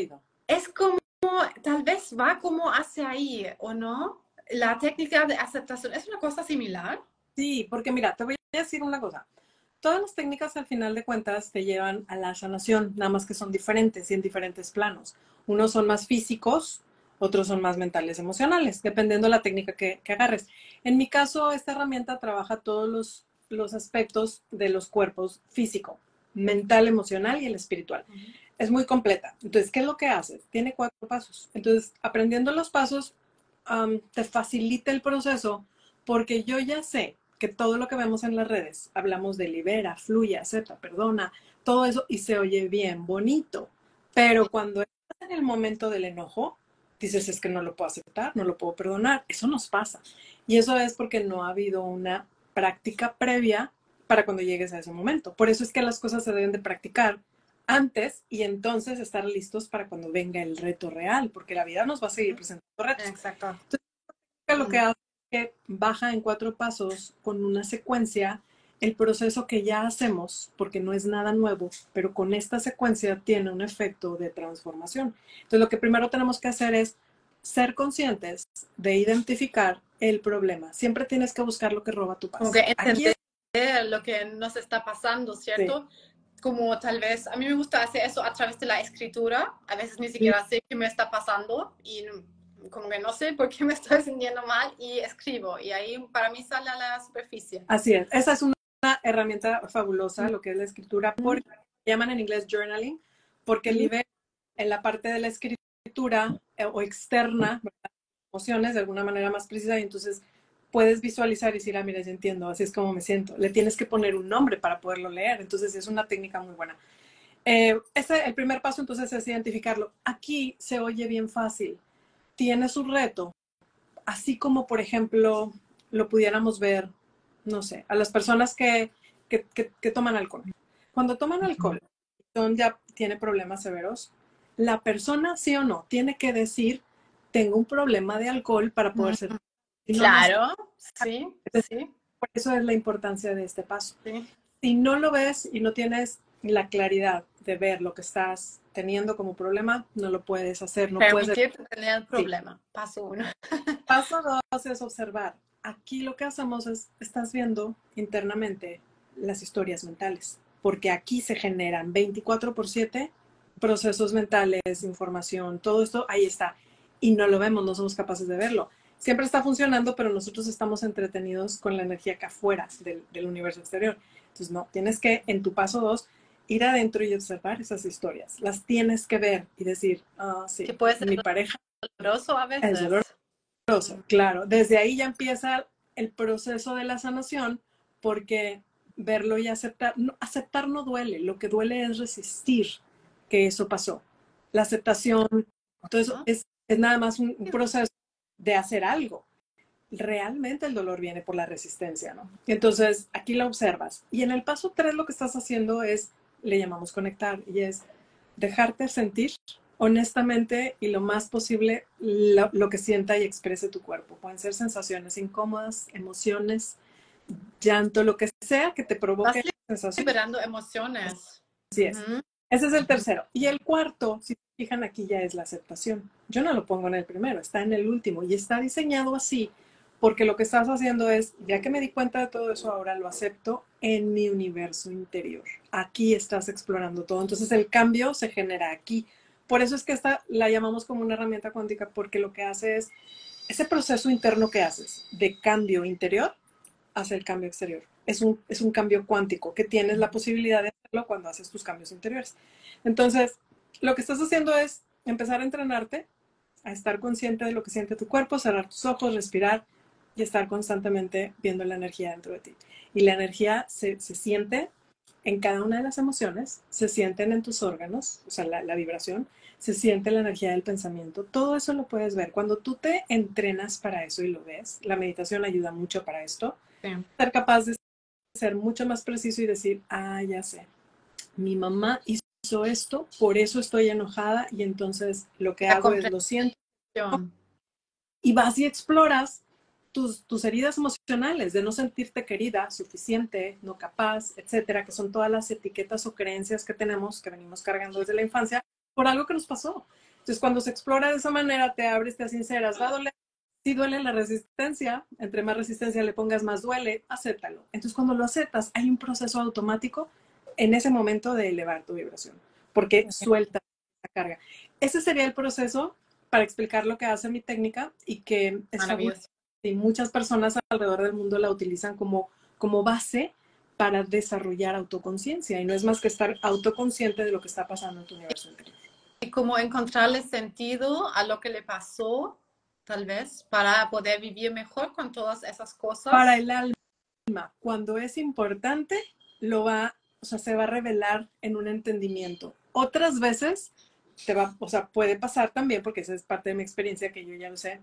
es como, tal vez va como hacia ahí, ¿o no? La técnica de aceptación es una cosa similar. sí, porque mira, te voy a decir una cosa. Todas las técnicas al final de cuentas te llevan a la sanación, nada más que son diferentes y en diferentes planos. Unos son más físicos, otros son más mentales, emocionales, dependiendo de la técnica que, que agarres. En mi caso, esta herramienta trabaja todos los, los aspectos de los cuerpos físico, mental, emocional y el espiritual. Uh-huh. Es muy completa. Entonces, ¿qué es lo que hace? Tiene cuatro pasos. Entonces, aprendiendo los pasos, um, te facilita el proceso porque yo ya sé que todo lo que vemos en las redes, hablamos de libera, fluye, acepta, perdona, todo eso y se oye bien, bonito. Pero cuando estás en el momento del enojo, dices, es que no lo puedo aceptar, no lo puedo perdonar. Eso nos pasa. Y eso es porque no ha habido una práctica previa para cuando llegues a ese momento. Por eso es que las cosas se deben de practicar antes y entonces estar listos para cuando venga el reto real, porque la vida nos va a seguir presentando retos. Exacto. Entonces, lo que hace que baja en cuatro pasos con una secuencia el proceso que ya hacemos, porque no es nada nuevo, pero con esta secuencia tiene un efecto de transformación. Entonces, lo que primero tenemos que hacer es ser conscientes de identificar el problema. Siempre tienes que buscar lo que roba tu paz. Como que entender es... lo que nos está pasando, ¿cierto? Sí. Como tal vez, a mí me gusta hacer eso a través de la escritura. A veces ni siquiera sé qué me está pasando y como que no sé por qué me estoy sintiendo mal y escribo. Y ahí para mí sale a la superficie. Así es. Esa es una herramienta fabulosa, lo que es la escritura, porque llaman en inglés journaling, porque Mm. libera en la parte de la escritura eh, o externa, ¿verdad? Emociones de alguna manera más precisa y entonces puedes visualizar y decir, ah, mira, ya entiendo, así es como me siento. Le tienes que poner un nombre para poderlo leer, entonces es una técnica muy buena. Eh, ese, el primer paso entonces es identificarlo. Aquí se oye bien fácil. Tiene su reto, así como por ejemplo lo pudiéramos ver, no sé, a las personas que, que, que, que toman alcohol. Cuando toman alcohol, son ya tiene problemas severos, la persona sí o no tiene que decir, tengo un problema de alcohol para poder ser. Si no, claro, no sí, Entonces, sí. por eso es la importancia de este paso. Sí. Si no lo ves y no tienes la claridad de ver lo que estás teniendo como problema, no lo puedes hacer. No puedes Permitirte tener el problema, sí. Paso uno. Paso dos es observar. aquí lo que hacemos es, estás viendo internamente las historias mentales, porque aquí se generan veinticuatro por siete procesos mentales, información, todo esto ahí está. Y no lo vemos, no somos capaces de verlo. Siempre está funcionando, pero nosotros estamos entretenidos con la energía acá afuera del, del universo exterior. Entonces, no, tienes que, en tu paso dos, ir adentro y observar esas historias. Las tienes que ver y decir, ah, sí, Que puede ser mi pareja doloroso a es veces. doloroso. Claro, desde ahí ya empieza el proceso de la sanación, porque verlo y aceptar, no, aceptar no duele, lo que duele es resistir que eso pasó. La aceptación, entonces ¿No? es, es nada más un, un proceso de hacer algo. Realmente el dolor viene por la resistencia, ¿no? Y entonces aquí lo observas. Y en el paso tres lo que estás haciendo es, le llamamos conectar, y es dejarte sentir honestamente y lo más posible lo, lo que sienta y exprese tu cuerpo. Pueden ser sensaciones incómodas, emociones, llanto, lo que sea que te Vas provoque sensación. liberando emociones. Así es. Ujú. Ese es el tercero. Y el cuarto, si se fijan aquí, ya es la aceptación. Yo no lo pongo en el primero, está en el último y está diseñado así porque lo que estás haciendo es, ya que me di cuenta de todo eso, ahora lo acepto en mi universo interior. Aquí estás explorando todo. Entonces el cambio se genera aquí. Por eso es que esta la llamamos como una herramienta cuántica, porque lo que hace es ese proceso interno que haces de cambio interior hacia el cambio exterior. Es un, es un cambio cuántico que tienes la posibilidad de hacerlo cuando haces tus cambios interiores. Entonces, lo que estás haciendo es empezar a entrenarte, a estar consciente de lo que siente tu cuerpo, cerrar tus ojos, respirar y estar constantemente viendo la energía dentro de ti. Y la energía se, se siente en cada una de las emociones, se sienten en tus órganos, o sea, la, la vibración, se siente la energía del pensamiento, todo eso lo puedes ver. Cuando tú te entrenas para eso y lo ves, la meditación ayuda mucho para esto, Sí. ser capaz de ser mucho más preciso y decir, ah, ya sé, mi mamá hizo esto, por eso estoy enojada y entonces lo que La hago es lo siento comprensión. y vas y exploras tus, tus heridas emocionales de no sentirte querida, suficiente, no capaz, etcétera, que son todas las etiquetas o creencias que tenemos, que venimos cargando desde la infancia, por algo que nos pasó. Entonces, cuando se explora de esa manera, te abres, te sinceras, va a doler. Si duele la resistencia, entre más resistencia le pongas, más duele, acéptalo. Entonces, cuando lo aceptas, hay un proceso automático en ese momento de elevar tu vibración, porque suelta la carga. Ese sería el proceso para explicar lo que hace mi técnica y que es fabulosa. Maravilloso. Y muchas personas alrededor del mundo la utilizan como, como base para desarrollar autoconciencia. Y no es más que estar autoconsciente de lo que está pasando en tu universo interior. Y como encontrarle sentido a lo que le pasó, tal vez, para poder vivir mejor con todas esas cosas. Para el alma, cuando es importante, lo va, o sea, se va a revelar en un entendimiento. Otras veces te va, o sea, puede pasar también, porque esa es parte de mi experiencia, que yo ya lo sé,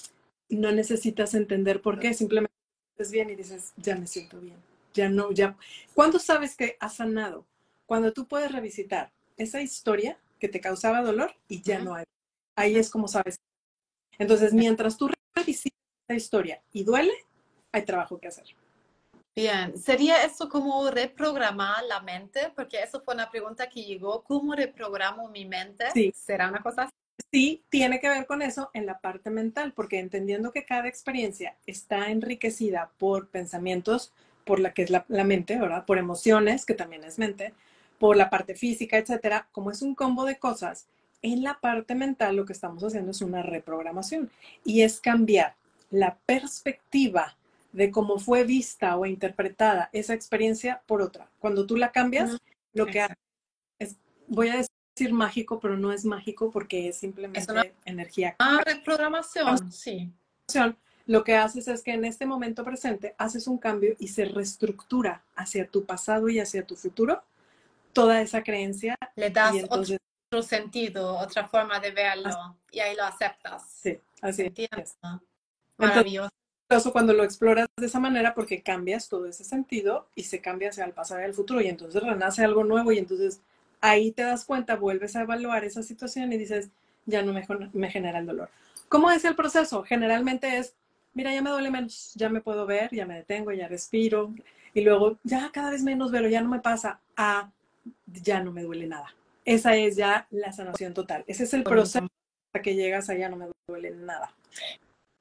no necesitas entender por qué, simplemente estás bien y dices, ya me siento bien, ya no, ya. ¿Cuándo sabes que has sanado? Cuando tú puedes revisitar esa historia que te causaba dolor y ya no hay. Ahí es como sabes. Entonces, mientras tú revisitas esa historia y duele, hay trabajo que hacer. Bien, ¿sería eso como reprogramar la mente? Porque eso fue una pregunta que llegó. ¿Cómo reprogramo mi mente? Sí, ¿Será una cosa así? sí tiene que ver con eso en la parte mental, porque entendiendo que cada experiencia está enriquecida por pensamientos, por la que es la, la mente, ¿verdad? Por emociones, que también es mente, por la parte física, etcétera. Como es un combo de cosas, en la parte mental lo que estamos haciendo es una reprogramación y es cambiar la perspectiva de cómo fue vista o interpretada esa experiencia por otra. Cuando tú la cambias, lo que hace es, voy a decir mágico, pero no es mágico porque es Es simplemente una energía. ah, reprogramación, sí. Lo que haces es que en este momento presente haces un cambio y se reestructura hacia tu pasado y hacia tu futuro toda esa creencia Le y das entonces, otro sentido, otra forma de así, verlo y ahí lo aceptas. sí, así Entiendo. es. Entonces, Maravilloso. cuando lo exploras de esa manera, porque cambias todo ese sentido y se cambia hacia el pasado y el futuro y entonces renace algo nuevo y entonces ahí te das cuenta, vuelves a evaluar esa situación y dices, ya no me, me genera el dolor. ¿Cómo es el proceso? Generalmente es, mira, ya me duele menos, ya me puedo ver, ya me detengo, ya respiro y luego ya cada vez menos, pero ya no me pasa a ya no me duele nada. Esa es ya la sanación total. Ese es el proceso Bonito. hasta que llegas a ya no me duele nada.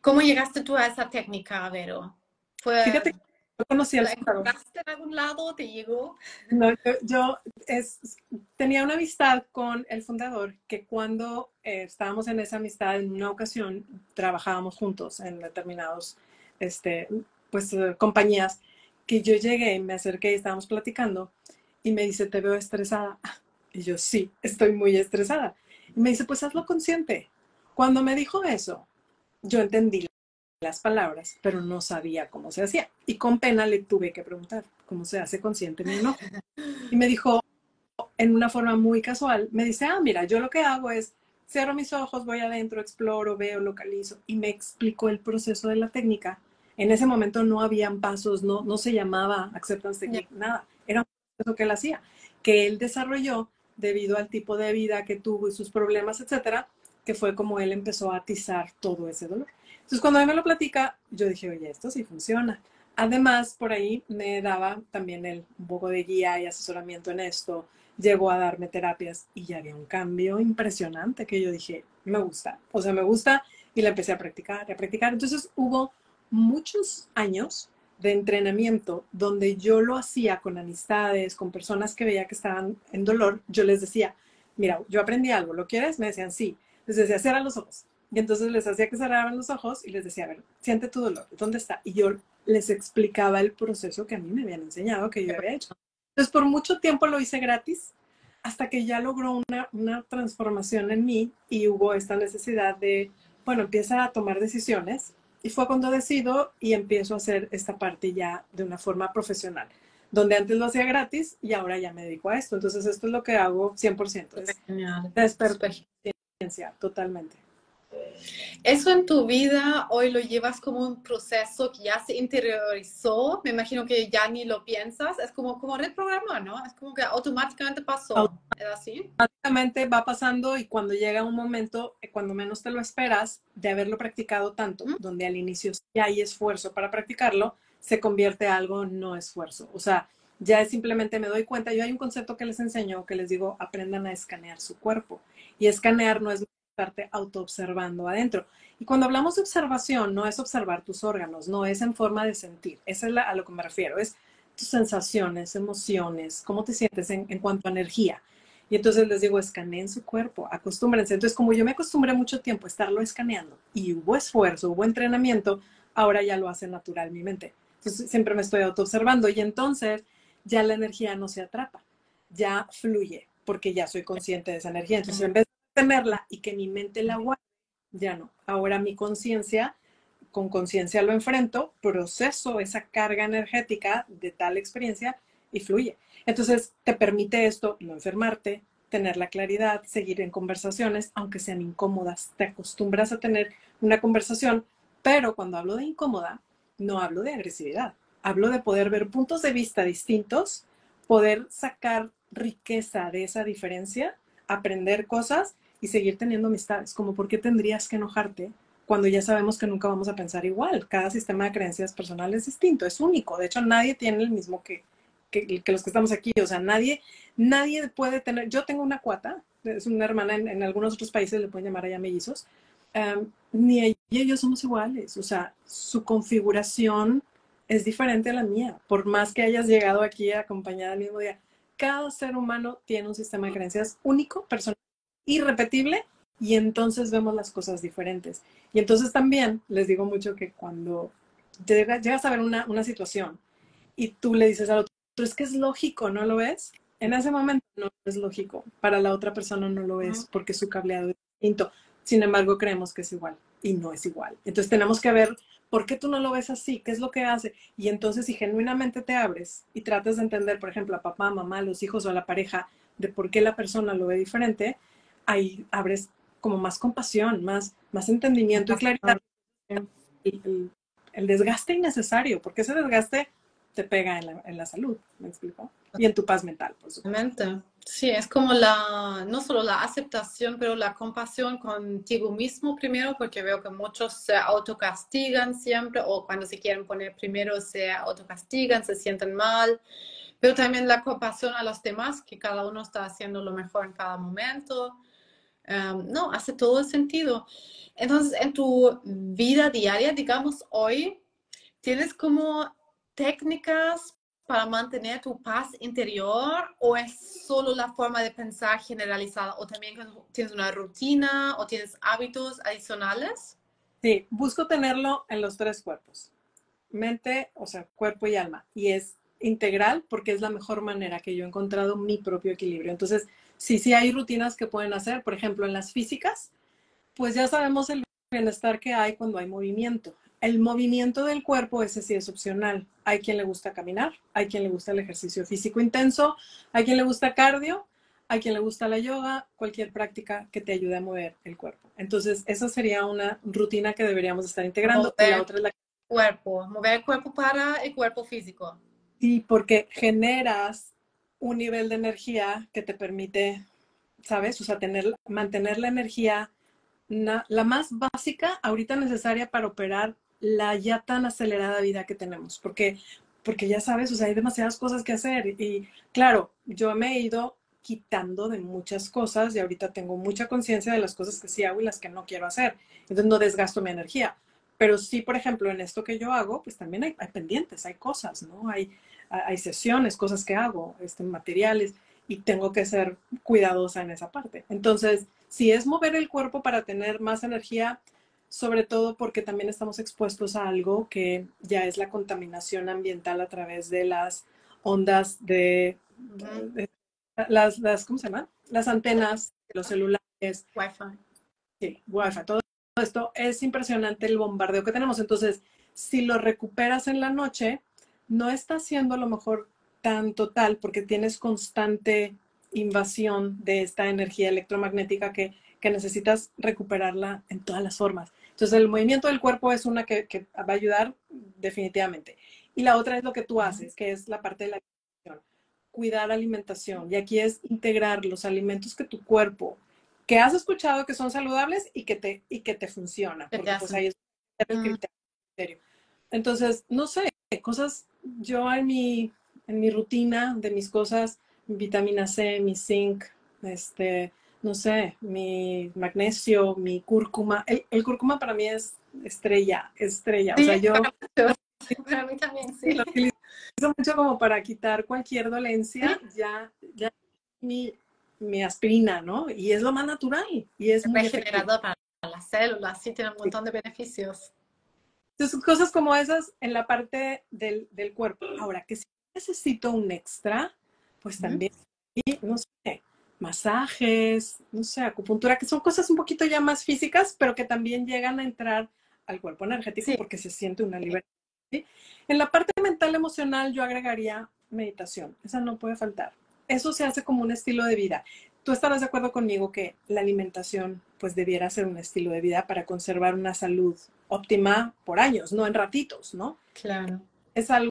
¿Cómo llegaste tú a esa técnica, Vero? ¿Fue, Fíjate que yo conocí al la fundador. encontraste en algún lado? ¿Te llegó? No, yo, yo es, tenía una amistad con el fundador que cuando eh, estábamos en esa amistad, en una ocasión trabajábamos juntos en determinados este, pues, eh, compañías, que yo llegué, me acerqué y estábamos platicando y me dice, te veo estresada. Y yo, sí, estoy muy estresada. Y me dice, pues hazlo consciente. Cuando me dijo eso, yo entendí las palabras, pero no sabía cómo se hacía. Y con pena le tuve que preguntar cómo se hace consciente mi enojo. Y me dijo, en una forma muy casual, me dice, ah, mira, yo lo que hago es cierro mis ojos, voy adentro, exploro, veo, localizo, y me explicó el proceso de la técnica. En ese momento no habían pasos, no, no se llamaba Acceptance Ya. Technique, nada. Era un proceso que él hacía, que él desarrolló debido al tipo de vida que tuvo y sus problemas, etcétera, que fue como él empezó a atizar todo ese dolor. Entonces, cuando él me lo platica, yo dije, oye, esto sí funciona. Además, por ahí me daba también el, un poco de guía y asesoramiento en esto. Llegó a darme terapias y ya había un cambio impresionante que yo dije, me gusta, o sea, me gusta y la empecé a practicar, a practicar. Entonces hubo muchos años de entrenamiento donde yo lo hacía con amistades, con personas que veía que estaban en dolor. Yo les decía, mira, yo aprendí algo, ¿lo quieres? Me decían, sí. Les decía, cierra los ojos. Y entonces les hacía que cerraran los ojos y les decía, a ver, siente tu dolor, ¿dónde está? Y yo les explicaba el proceso que a mí me habían enseñado, que yo había hecho. Entonces, por mucho tiempo lo hice gratis, hasta que ya logró una, una transformación en mí y hubo esta necesidad de, bueno, empieza a tomar decisiones. Y fue cuando decido y empiezo a hacer esta parte ya de una forma profesional, donde antes lo hacía gratis y ahora ya me dedico a esto. Entonces, esto es lo que hago cien por ciento, es Genial. despertar Súper. conciencia totalmente. Eso en tu vida hoy lo llevas como un proceso que ya se interiorizó. Me imagino que ya ni lo piensas. Es como, como reprogramar, ¿no? Es como que automáticamente pasó. ¿Es así? Automáticamente va pasando y cuando llega un momento, eh, cuando menos te lo esperas, de haberlo practicado tanto, ¿Mm? donde al inicio sí hay esfuerzo para practicarlo, se convierte a algo no esfuerzo. O sea, ya es simplemente me doy cuenta. Yo hay un concepto que les enseño que les digo, aprendan a escanear su cuerpo. Y escanear no es estarte autoobservando adentro. Y cuando hablamos de observación, no es observar tus órganos, no es en forma de sentir. Eso es la, a lo que me refiero. Es tus sensaciones, emociones, cómo te sientes en, en cuanto a energía. Y entonces les digo, escaneen su cuerpo, acostúmbrense. Entonces, como yo me acostumbré mucho tiempo a estarlo escaneando y hubo esfuerzo, hubo entrenamiento, ahora ya lo hace natural mi mente. Entonces, siempre me estoy autoobservando y entonces ya la energía no se atrapa, ya fluye, porque ya soy consciente de esa energía. Entonces, en vez de tenerla y que mi mente la guarde, ya no. Ahora mi conciencia, con conciencia lo enfrento, proceso esa carga energética de tal experiencia y fluye. Entonces, te permite esto no enfermarte, tener la claridad, seguir en conversaciones, aunque sean incómodas. Te acostumbras a tener una conversación, pero cuando hablo de incómoda, no hablo de agresividad. Hablo de poder ver puntos de vista distintos, poder sacar riqueza de esa diferencia, aprender cosas y seguir teniendo amistades. Como por qué tendrías que enojarte cuando ya sabemos que nunca vamos a pensar igual. Cada sistema de creencias personal es distinto, es único. De hecho, nadie tiene el mismo que, que, que los que estamos aquí. O sea, nadie, nadie puede tener. Yo tengo una cuata, es una hermana, en, en algunos otros países le pueden llamar allá mellizos. Um, ni ella y yo somos iguales. O sea, su configuración es diferente a la mía. Por más que hayas llegado aquí acompañada el mismo día, cada ser humano tiene un sistema de creencias único, personal, irrepetible, y entonces vemos las cosas diferentes. Y entonces también les digo mucho que cuando llegas, llegas a ver una, una situación y tú le dices al otro, es que es lógico, ¿no lo ves? En ese momento no es lógico, para la otra persona no lo es porque su cableado es distinto. Sin embargo, creemos que es igual y no es igual. Entonces tenemos que ver por qué tú no lo ves así, qué es lo que hace. Y entonces si genuinamente te abres y tratas de entender, por ejemplo, a papá, mamá, a los hijos o a la pareja, de por qué la persona lo ve diferente, ahí abres como más compasión, más, más entendimiento y claridad. El, el, el desgaste innecesario, porque ese desgaste te pega en la, en la salud, ¿me explico? Y en tu paz mental, por supuesto. Sí, es como la, no solo la aceptación, pero la compasión contigo mismo primero, porque veo que muchos se autocastigan siempre, o cuando se quieren poner primero se autocastigan, se sienten mal, pero también la compasión a los demás, que cada uno está haciendo lo mejor en cada momento. Um, no, hace todo el sentido. Entonces, en tu vida diaria, digamos, hoy, ¿tienes como técnicas para mantener tu paz interior o es solo la forma de pensar generalizada? ¿O también tienes una rutina o tienes hábitos adicionales? Sí, busco tenerlo en los tres cuerpos, mente, o sea, cuerpo y alma, y es integral porque es la mejor manera que yo he encontrado mi propio equilibrio. Entonces, sí, sí hay rutinas que pueden hacer, por ejemplo, en las físicas, pues ya sabemos el bienestar que hay cuando hay movimiento. El movimiento del cuerpo, ese sí es opcional. Hay quien le gusta caminar, hay quien le gusta el ejercicio físico intenso, hay quien le gusta cardio, hay quien le gusta la yoga, cualquier práctica que te ayude a mover el cuerpo. Entonces, esa sería una rutina que deberíamos estar integrando. Y la Mover otra es la cuerpo, mover el cuerpo para el cuerpo físico. sí, porque generas un nivel de energía que te permite, ¿sabes? O sea, tener, mantener la energía na- la más básica ahorita necesaria para operar la ya tan acelerada vida que tenemos, porque, porque ya sabes, o sea, hay demasiadas cosas que hacer y claro, yo me he ido quitando de muchas cosas y ahorita tengo mucha conciencia de las cosas que sí hago y las que no quiero hacer, entonces no desgasto mi energía, pero sí, por ejemplo, en esto que yo hago, pues también hay, hay pendientes, hay cosas, ¿no? Hay, hay sesiones, cosas que hago, este, materiales, y tengo que ser cuidadosa en esa parte. Entonces, si es mover el cuerpo para tener más energía, sobre todo porque también estamos expuestos a algo que ya es la contaminación ambiental a través de las ondas de, Uh-huh. de las, las, ¿cómo se llama? Las antenas, los celulares, Wi-Fi. sí, wifi, todo esto es impresionante el bombardeo que tenemos. Entonces, si lo recuperas en la noche, no está siendo a lo mejor tan total porque tienes constante invasión de esta energía electromagnética que, que necesitas recuperarla en todas las formas. Entonces, el movimiento del cuerpo es una que, que va a ayudar definitivamente. Y la otra es lo que tú haces, que es la parte de la alimentación. Cuidar alimentación. Y aquí es integrar los alimentos que tu cuerpo que has escuchado que son saludables y que te, y que te funcionan, ¿Qué te porque pues hacen? ahí es el Mm. criterio. Entonces, no sé, cosas, yo en mi, en mi rutina de mis cosas, mi vitamina C, mi zinc, este, no sé, mi magnesio, mi cúrcuma. El, el cúrcuma para mí es estrella, estrella. O sea, Sí, yo para mí también, lo sí. utilizo mucho como para quitar cualquier dolencia, ya, ya mi, mi aspirina, ¿no? Y es lo más natural y es muy efectivo. Regenerador para las células, sí, tiene un montón de beneficios. Entonces, cosas como esas en la parte del, del cuerpo. Ahora, que si necesito un extra, pues Mm. también, no sé, masajes, no sé, acupuntura, que son cosas un poquito ya más físicas, pero que también llegan a entrar al cuerpo energético Sí, porque se siente una libertad. ¿Sí? En la parte mental emocional yo agregaría meditación, esa no puede faltar. Eso se hace como un estilo de vida. Tú estarás de acuerdo conmigo que la alimentación pues debiera ser un estilo de vida para conservar una salud óptima por años, no en ratitos, ¿no? claro. Es algo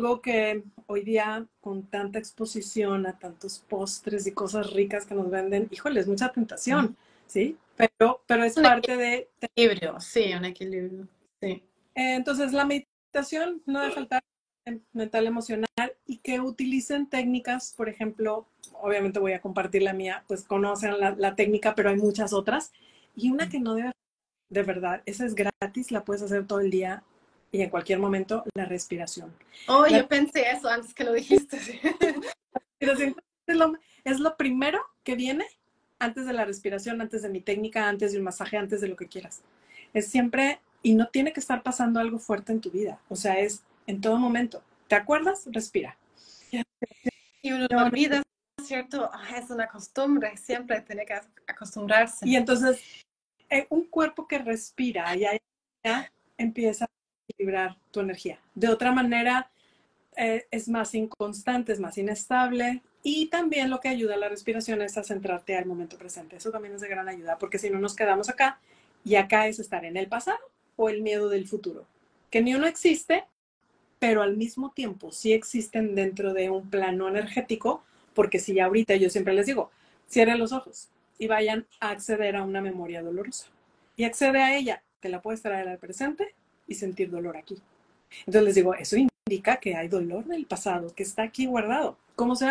que hoy día con tanta exposición a tantos postres y cosas ricas que nos venden, híjole, es mucha tentación, Mm. ¿sí? Pero, pero es Un parte de... equilibrio, sí, un equilibrio, sí. Eh, entonces la meditación no debe faltar mental emocional y que utilicen técnicas, por ejemplo, obviamente voy a compartir la mía, pues conocen la, la técnica, pero hay muchas otras. Y una que no debe, de verdad, esa es gratis, la puedes hacer todo el día y en cualquier momento, la respiración. Oh, La yo pensé eso antes que lo dijiste. Sí. respiración es lo, es lo primero que viene antes de la respiración, antes de mi técnica, antes de un masaje, antes de lo que quieras. Es siempre, y no tiene que estar pasando algo fuerte en tu vida, o sea, es en todo momento. ¿Te acuerdas? Respira. Y uno lo olvida, ¿cierto? Ah, es una costumbre, siempre tiene que acostumbrarse. Y entonces, eh, un cuerpo que respira y ahí ya empieza a equilibrar tu energía. De otra manera, eh, es más inconstante, es más inestable y también lo que ayuda a la respiración es a centrarte al momento presente. Eso también es de gran ayuda porque si no nos quedamos acá y acá es estar en el pasado o el miedo del futuro, que ni uno existe, pero al mismo tiempo sí existen dentro de un plano energético, porque si ya ahorita yo siempre les digo, cierren los ojos y vayan a acceder a una memoria dolorosa y accede a ella, te la puedes traer al presente y sentir dolor aquí. Entonces les digo, eso indica que hay dolor del pasado que está aquí guardado. ¿Cómo se hace?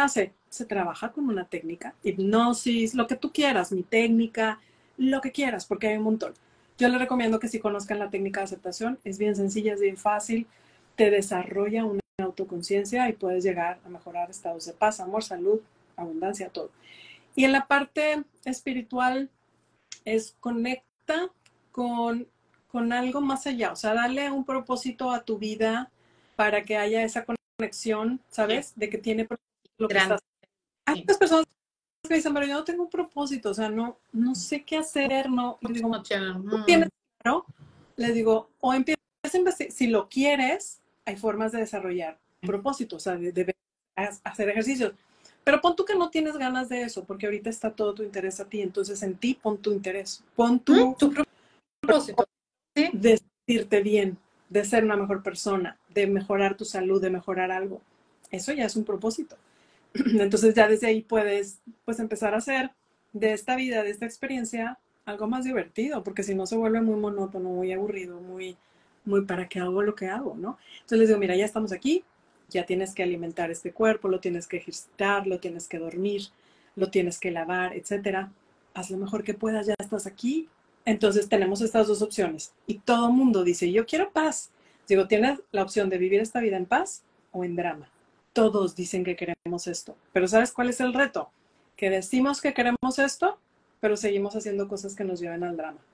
se trabaja con una técnica, hipnosis, lo que tú quieras, mi técnica, lo que quieras, porque hay un montón. Yo les recomiendo que si conozcan la técnica de aceptación, es bien sencilla, es bien fácil, te desarrolla una autoconciencia y puedes llegar a mejorar estados de paz, amor, salud, abundancia, todo. Y en la parte espiritual es conecta con, con algo más allá, o sea, dale un propósito a tu vida para que haya esa conexión, ¿sabes? De que tiene lo que estás. Hay muchas personas que dicen, pero yo no tengo un propósito, o sea, no, no sé qué hacer, no. Les digo, ¿tú tienes claro? Les digo, o empieza a investigar, si lo quieres, hay formas de desarrollar un propósito, o sea, de, de hacer ejercicios. Pero pon tú que no tienes ganas de eso, porque ahorita está todo tu interés a ti, entonces en ti pon tu interés, pon tu, ¿Mm? tu propósito, ¿sí? De sentirte bien, de ser una mejor persona, de mejorar tu salud, de mejorar algo. Eso ya es un propósito. Entonces ya desde ahí puedes pues empezar a hacer de esta vida, de esta experiencia, algo más divertido, porque si no se vuelve muy monótono, muy aburrido, muy, muy para qué hago lo que hago, ¿no? Entonces les digo, mira, ya estamos aquí, ya tienes que alimentar este cuerpo, lo tienes que ejercitar, lo tienes que dormir, lo tienes que lavar, etcétera. Haz lo mejor que puedas, ya estás aquí. Entonces tenemos estas dos opciones y todo mundo dice, yo quiero paz. Digo, tienes la opción de vivir esta vida en paz o en drama. Todos dicen que queremos esto, pero ¿sabes cuál es el reto? Que decimos que queremos esto, pero seguimos haciendo cosas que nos lleven al drama.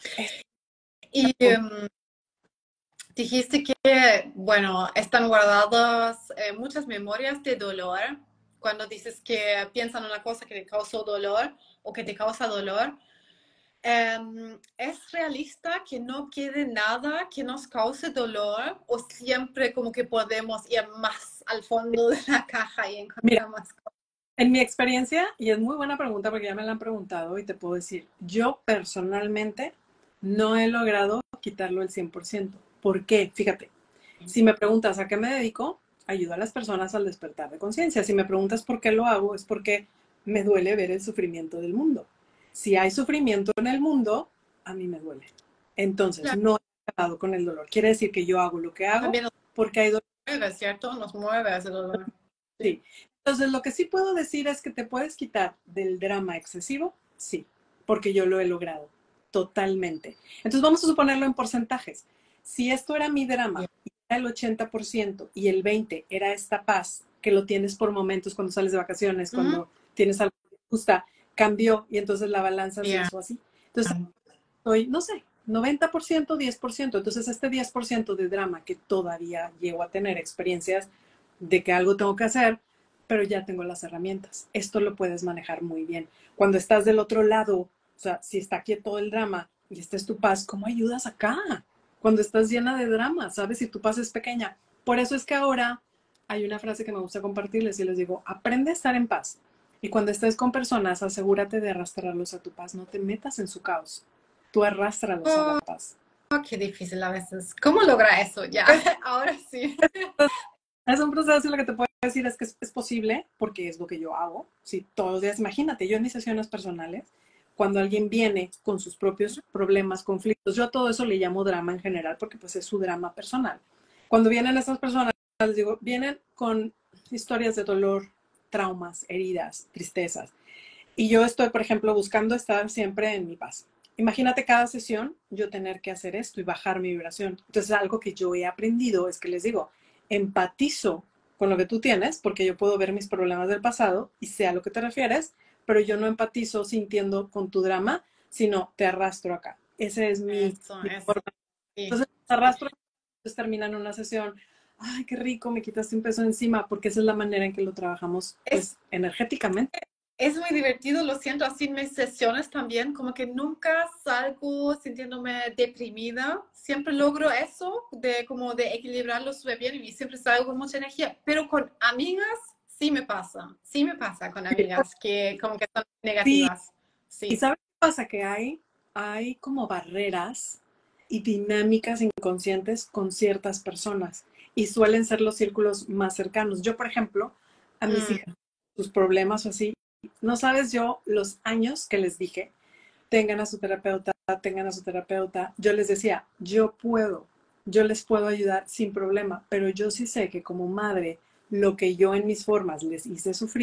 Y um, dijiste que, bueno, están guardadas eh, muchas memorias de dolor. Cuando dices que piensan una cosa que te causó dolor o que te causa dolor, um, ¿es realista que no quede nada que nos cause dolor o siempre como que podemos ir más al fondo de la caja y encontrar Mira, más cosas? En mi experiencia, y es muy buena pregunta porque ya me la han preguntado y te puedo decir, yo personalmente no he logrado quitarlo el cien por ciento. ¿Por qué? Fíjate, si me preguntas a qué me dedico, ayudo a las personas al despertar de conciencia. Si me preguntas por qué lo hago, es porque me duele ver el sufrimiento del mundo. Si hay sufrimiento en el mundo, a mí me duele. Entonces, Claro. no he acabado con el dolor. Quiere decir que yo hago lo que hago También nos porque hay dolor. mueve, ¿cierto? Nos mueve ese dolor. Sí. Entonces, lo que sí puedo decir es que te puedes quitar del drama excesivo, sí, porque yo lo he logrado totalmente. Entonces, vamos a suponerlo en porcentajes. Si esto era mi drama, y era el ochenta por ciento y el veinte por ciento era esta paz, que lo tienes por momentos cuando sales de vacaciones, cuando uh-huh. tienes algo que te gusta, cambió y entonces la balanza yeah. se hizo así. Entonces, soy, no sé, noventa por ciento, diez por ciento. Entonces, este diez por ciento de drama que todavía llego a tener experiencias de que algo tengo que hacer, pero ya tengo las herramientas. Esto lo puedes manejar muy bien. Cuando estás del otro lado, o sea, si está aquí todo el drama y esta es tu paz, ¿cómo ayudas acá? Cuando estás llena de drama, ¿sabes? Si tu paz es pequeña. Por eso es que ahora hay una frase que me gusta compartirles y les digo, aprende a estar en paz. Y cuando estés con personas, asegúrate de arrastrarlos a tu paz. No te metas en su caos. Tú arrástralos oh, a la paz. Oh, qué difícil a veces. ¿Cómo logra eso? Ya, ahora sí. Es un proceso y lo que te puedo decir es que es, es posible, porque es lo que yo hago. Si todos los días, imagínate, yo en mis sesiones personales, cuando alguien viene con sus propios problemas, conflictos, yo a todo eso le llamo drama en general, porque pues es su drama personal. Cuando vienen estas personas, les digo, vienen con historias de dolor, traumas, heridas, tristezas. Y yo estoy, por ejemplo, buscando estar siempre en mi paz. Imagínate cada sesión yo tener que hacer esto y bajar mi vibración. Entonces, algo que yo he aprendido es que les digo, empatizo con lo que tú tienes, porque yo puedo ver mis problemas del pasado y sé a lo que te refieres, pero yo no empatizo sintiendo con tu drama, sino te arrastro acá. Ese es mi, eso, mi eso. forma. Sí. Entonces, te arrastro, entonces termina en una sesión, ay, qué rico, me quitaste un peso encima, porque esa es la manera en que lo trabajamos, pues, es, energéticamente. Es muy divertido, lo siento así en mis sesiones también, como que nunca salgo sintiéndome deprimida, siempre logro eso, de como de equilibrarlo súper bien y siempre salgo con mucha energía, pero con amigas sí me pasa, sí me pasa con amigas que como que son negativas. Sí. Sí. ¿Y sabes qué pasa? Que hay, hay como barreras y dinámicas inconscientes con ciertas personas y suelen ser los círculos más cercanos. Yo, por ejemplo, a mis mm. hijas, sus problemas o así, no sabes yo los años que les dije, tengan a su terapeuta, tengan a su terapeuta. Yo les decía, yo puedo, yo les puedo ayudar sin problema, pero yo sí sé que como madre, lo que yo en mis formas les hice sufrir,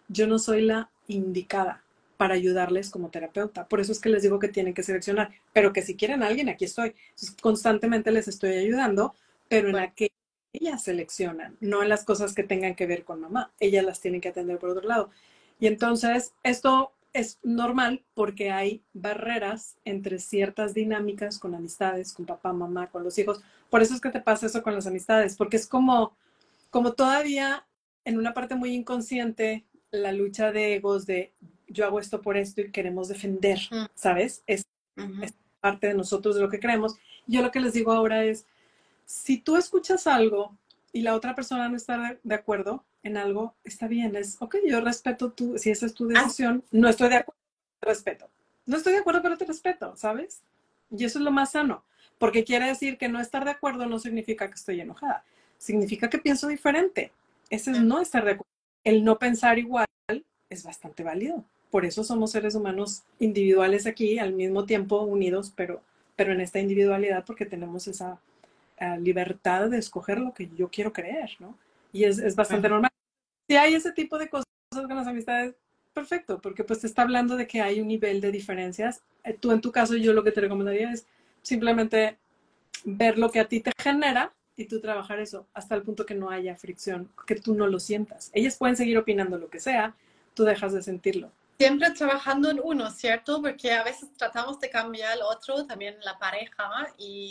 yo no soy la indicada para ayudarles como terapeuta. Por eso es que les digo que tienen que seleccionar, pero que si quieren a alguien, aquí estoy. Entonces, constantemente les estoy ayudando, pero en Bueno, aquellas que ellas seleccionan, no en las cosas que tengan que ver con mamá. Ellas las tienen que atender por otro lado. Y entonces, esto es normal porque hay barreras entre ciertas dinámicas con amistades, con papá, mamá, con los hijos. Por eso es que te pasa eso con las amistades, porque es como, como todavía en una parte muy inconsciente la lucha de egos de yo hago esto por esto y queremos defender, mm, ¿sabes? Es, ujú, es parte de nosotros de lo que creemos. Yo lo que les digo ahora es, si tú escuchas algo y la otra persona no está de, de acuerdo en algo, está bien, es, ok, yo respeto tu, si esa es tu ah, decisión, no estoy de acuerdo, te respeto. No estoy de acuerdo, pero te respeto, ¿sabes? Y eso es lo más sano, porque quiere decir que no estar de acuerdo no significa que estoy enojada, significa que pienso diferente. Ese es no estar de acuerdo. El no pensar igual es bastante válido. Por eso somos seres humanos individuales aquí, al mismo tiempo unidos, pero, pero en esta individualidad porque tenemos esa uh, libertad de escoger lo que yo quiero creer, ¿no? Y es, es bastante bueno. normal. Si hay ese tipo de cosas con las amistades, perfecto, porque pues te está hablando de que hay un nivel de diferencias. Eh, tú en tu caso, yo lo que te recomendaría es simplemente ver lo que a ti te genera y tú trabajar eso hasta el punto que no haya fricción, que tú no lo sientas. Ellas pueden seguir opinando lo que sea, tú dejas de sentirlo. Siempre trabajando en uno, ¿cierto? Porque a veces tratamos de cambiar al otro, también la pareja,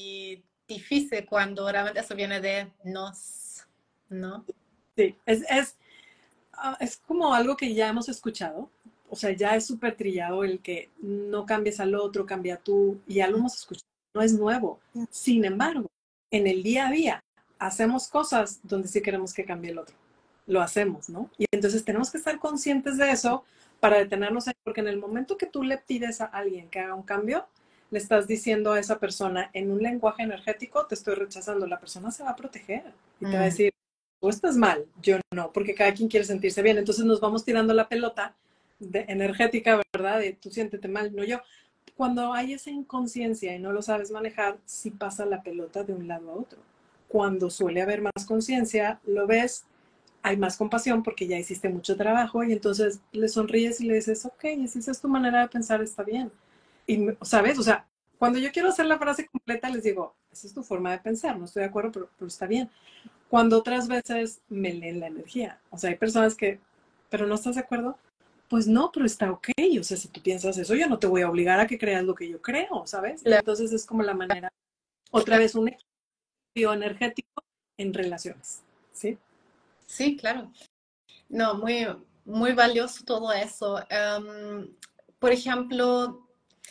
y difícil cuando realmente eso viene de nos, ¿no? Sí, es, es, uh, es como algo que ya hemos escuchado. O sea, ya es súper trillado el que no cambies al otro, cambia tú, y ya lo hemos escuchado. No es nuevo. Sin embargo, en el día a día hacemos cosas donde sí queremos que cambie el otro. Lo hacemos, ¿no? Y entonces tenemos que estar conscientes de eso para detenernos ahí, porque en el momento que tú le pides a alguien que haga un cambio, le estás diciendo a esa persona en un lenguaje energético, te estoy rechazando. La persona se va a proteger y te va a Mm. decir, tú estás mal, yo no, porque cada quien quiere sentirse bien. Entonces nos vamos tirando la pelota de, energética, ¿verdad? De tú siéntete mal, no yo. Cuando hay esa inconsciencia y no lo sabes manejar, sí pasa la pelota de un lado a otro. Cuando suele haber más conciencia, lo ves, hay más compasión porque ya hiciste mucho trabajo y entonces le sonríes y le dices, ok, si esa es tu manera de pensar, está bien. Y, ¿sabes? O sea, cuando yo quiero hacer la frase completa, les digo, esa es tu forma de pensar, no estoy de acuerdo, pero, pero está bien. Cuando otras veces me leen la energía. O sea, hay personas que, pero no estás de acuerdo, pues no, pero está ok. O sea, si tú piensas eso, yo no te voy a obligar a que creas lo que yo creo, ¿sabes? Y Claro, entonces es como la manera, otra vez, un equilibrio energético en relaciones, ¿sí? sí, claro. No, muy, muy valioso todo eso. Um, por ejemplo,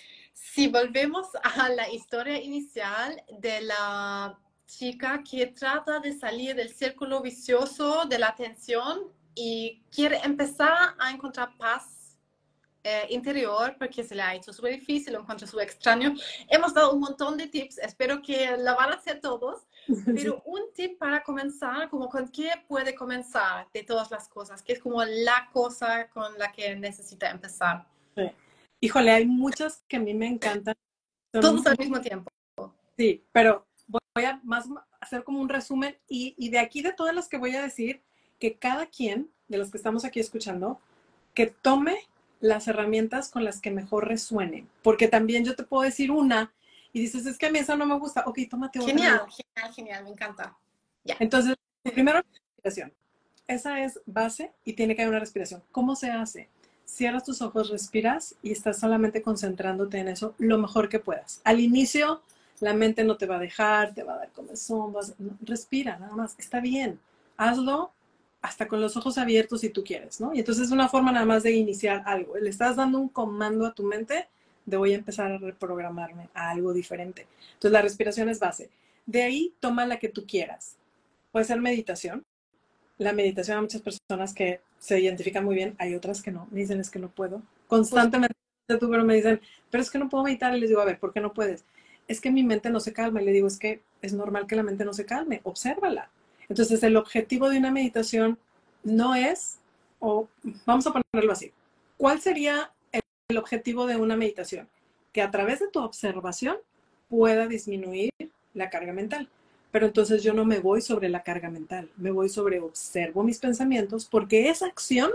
si volvemos a la historia inicial de la chica que trata de salir del círculo vicioso de la tensión y quiere empezar a encontrar paz eh, interior porque se le ha hecho súper difícil, lo encuentra súper extraño. Hemos dado un montón de tips, espero que la van a hacer todos, Sí. pero un tip para comenzar, como con qué puede comenzar de todas las cosas, que es como la cosa con la que necesita empezar. Sí. Híjole, hay muchas que a mí me encantan. Todos al Son, mismo tiempo. sí, pero voy a más hacer como un resumen y, y de aquí de todas las que voy a decir, que cada quien de los que estamos aquí escuchando, que tome las herramientas con las que mejor resuenen. Porque también yo te puedo decir una y dices, es que a mí esa no me gusta. Ok, tómate otra. Genial, genial, genial, me encanta. Ya. Entonces, primero, respiración. Esa es base y tiene que haber una respiración. ¿Cómo se hace? Cierras tus ojos, respiras y estás solamente concentrándote en eso lo mejor que puedas. Al inicio, la mente no te va a dejar, te va a dar comezón, vas, no, respira, nada más, está bien. Hazlo hasta con los ojos abiertos si tú quieres, ¿no? Y entonces es una forma nada más de iniciar algo. Le estás dando un comando a tu mente de voy a empezar a reprogramarme a algo diferente. Entonces la respiración es base. De ahí toma la que tú quieras. Puede ser meditación. La meditación a muchas personas que se identifican muy bien, hay otras que no. Me dicen es que no puedo. Justo. Constantemente pero me dicen, pero es que no puedo meditar. Y les digo, a ver, ¿por qué no puedes? Es que mi mente no se calma. Y le digo, es que es normal que la mente no se calme. Obsérvala. Entonces, el objetivo de una meditación no es, o vamos a ponerlo así, ¿cuál sería el, el objetivo de una meditación? Que a través de tu observación pueda disminuir la carga mental. Pero entonces yo no me voy sobre la carga mental, me voy sobre observo mis pensamientos porque esa acción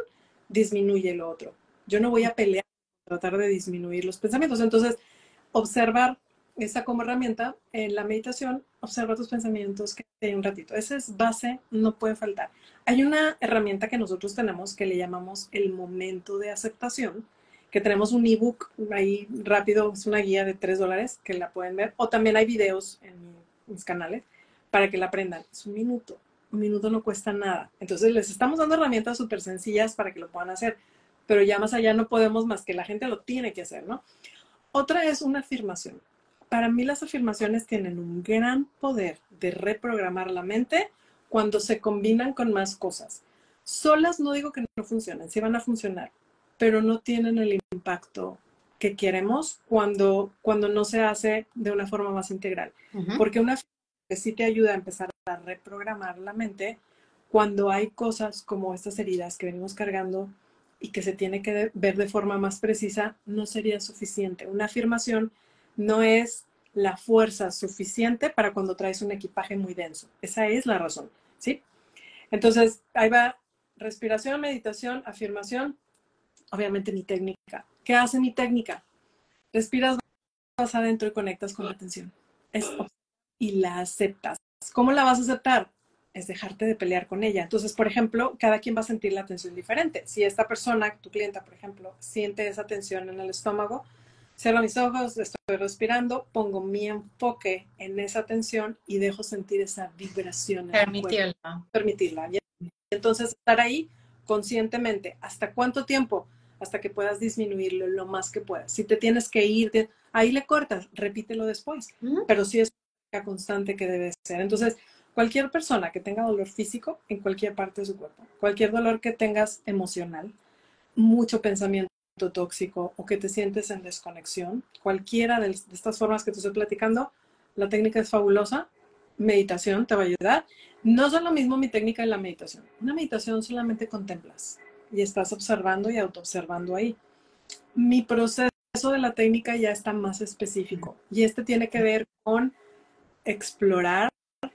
disminuye lo otro. Yo no voy a pelear, tratar de disminuir los pensamientos. Entonces, observar esa como herramienta en la meditación, observa tus pensamientos que hay un ratito. Esa es base, no puede faltar. Hay una herramienta que nosotros tenemos que le llamamos el momento de aceptación, que tenemos un ebook ahí rápido, es una guía de tres dólares que la pueden ver, o también hay videos en mis canales para que la aprendan. Es un minuto, un minuto no cuesta nada. Entonces les estamos dando herramientas súper sencillas para que lo puedan hacer, pero ya más allá no podemos más que la gente lo tiene que hacer, ¿no? Otra es una afirmación. Para mí las afirmaciones tienen un gran poder de reprogramar la mente cuando se combinan con más cosas. Solas no digo que no funcionen, sí van a funcionar, pero no tienen el impacto que queremos cuando, cuando no se hace de una forma más integral. Uh-huh. Porque una afirmación que sí te ayuda a empezar a reprogramar la mente cuando hay cosas como estas heridas que venimos cargando y que se tiene que ver de forma más precisa, no sería suficiente. Una afirmación no es la fuerza suficiente para cuando traes un equipaje muy denso. Esa es la razón, ¿sí? Entonces, ahí va respiración, meditación, afirmación, obviamente mi técnica. ¿Qué hace mi técnica? Respiras, vas adentro y conectas con la atención. Es, y la aceptas. ¿Cómo la vas a aceptar? Es dejarte de pelear con ella. Entonces, por ejemplo, cada quien va a sentir la tensión diferente. Si esta persona, tu clienta, por ejemplo, siente esa tensión en el estómago, cierro mis ojos, estoy respirando, pongo mi enfoque en esa tensión y dejo sentir esa vibración. Permitirla. Permitirla. Y entonces, estar ahí conscientemente. ¿Hasta cuánto tiempo? Hasta que puedas disminuirlo lo más que puedas. Si te tienes que ir, te, ahí le cortas, repítelo después. ¿Mm? Pero sí es una constante que debe ser. Entonces, cualquier persona que tenga dolor físico en cualquier parte de su cuerpo, cualquier dolor que tengas emocional, mucho pensamiento tóxico o que te sientes en desconexión, cualquiera de estas formas que te estoy platicando, la técnica es fabulosa. Meditación te va a ayudar. No son lo mismo mi técnica y la meditación. Una meditación solamente contemplas y estás observando y autoobservando ahí. Mi proceso de la técnica ya está más específico y este tiene que ver con explorar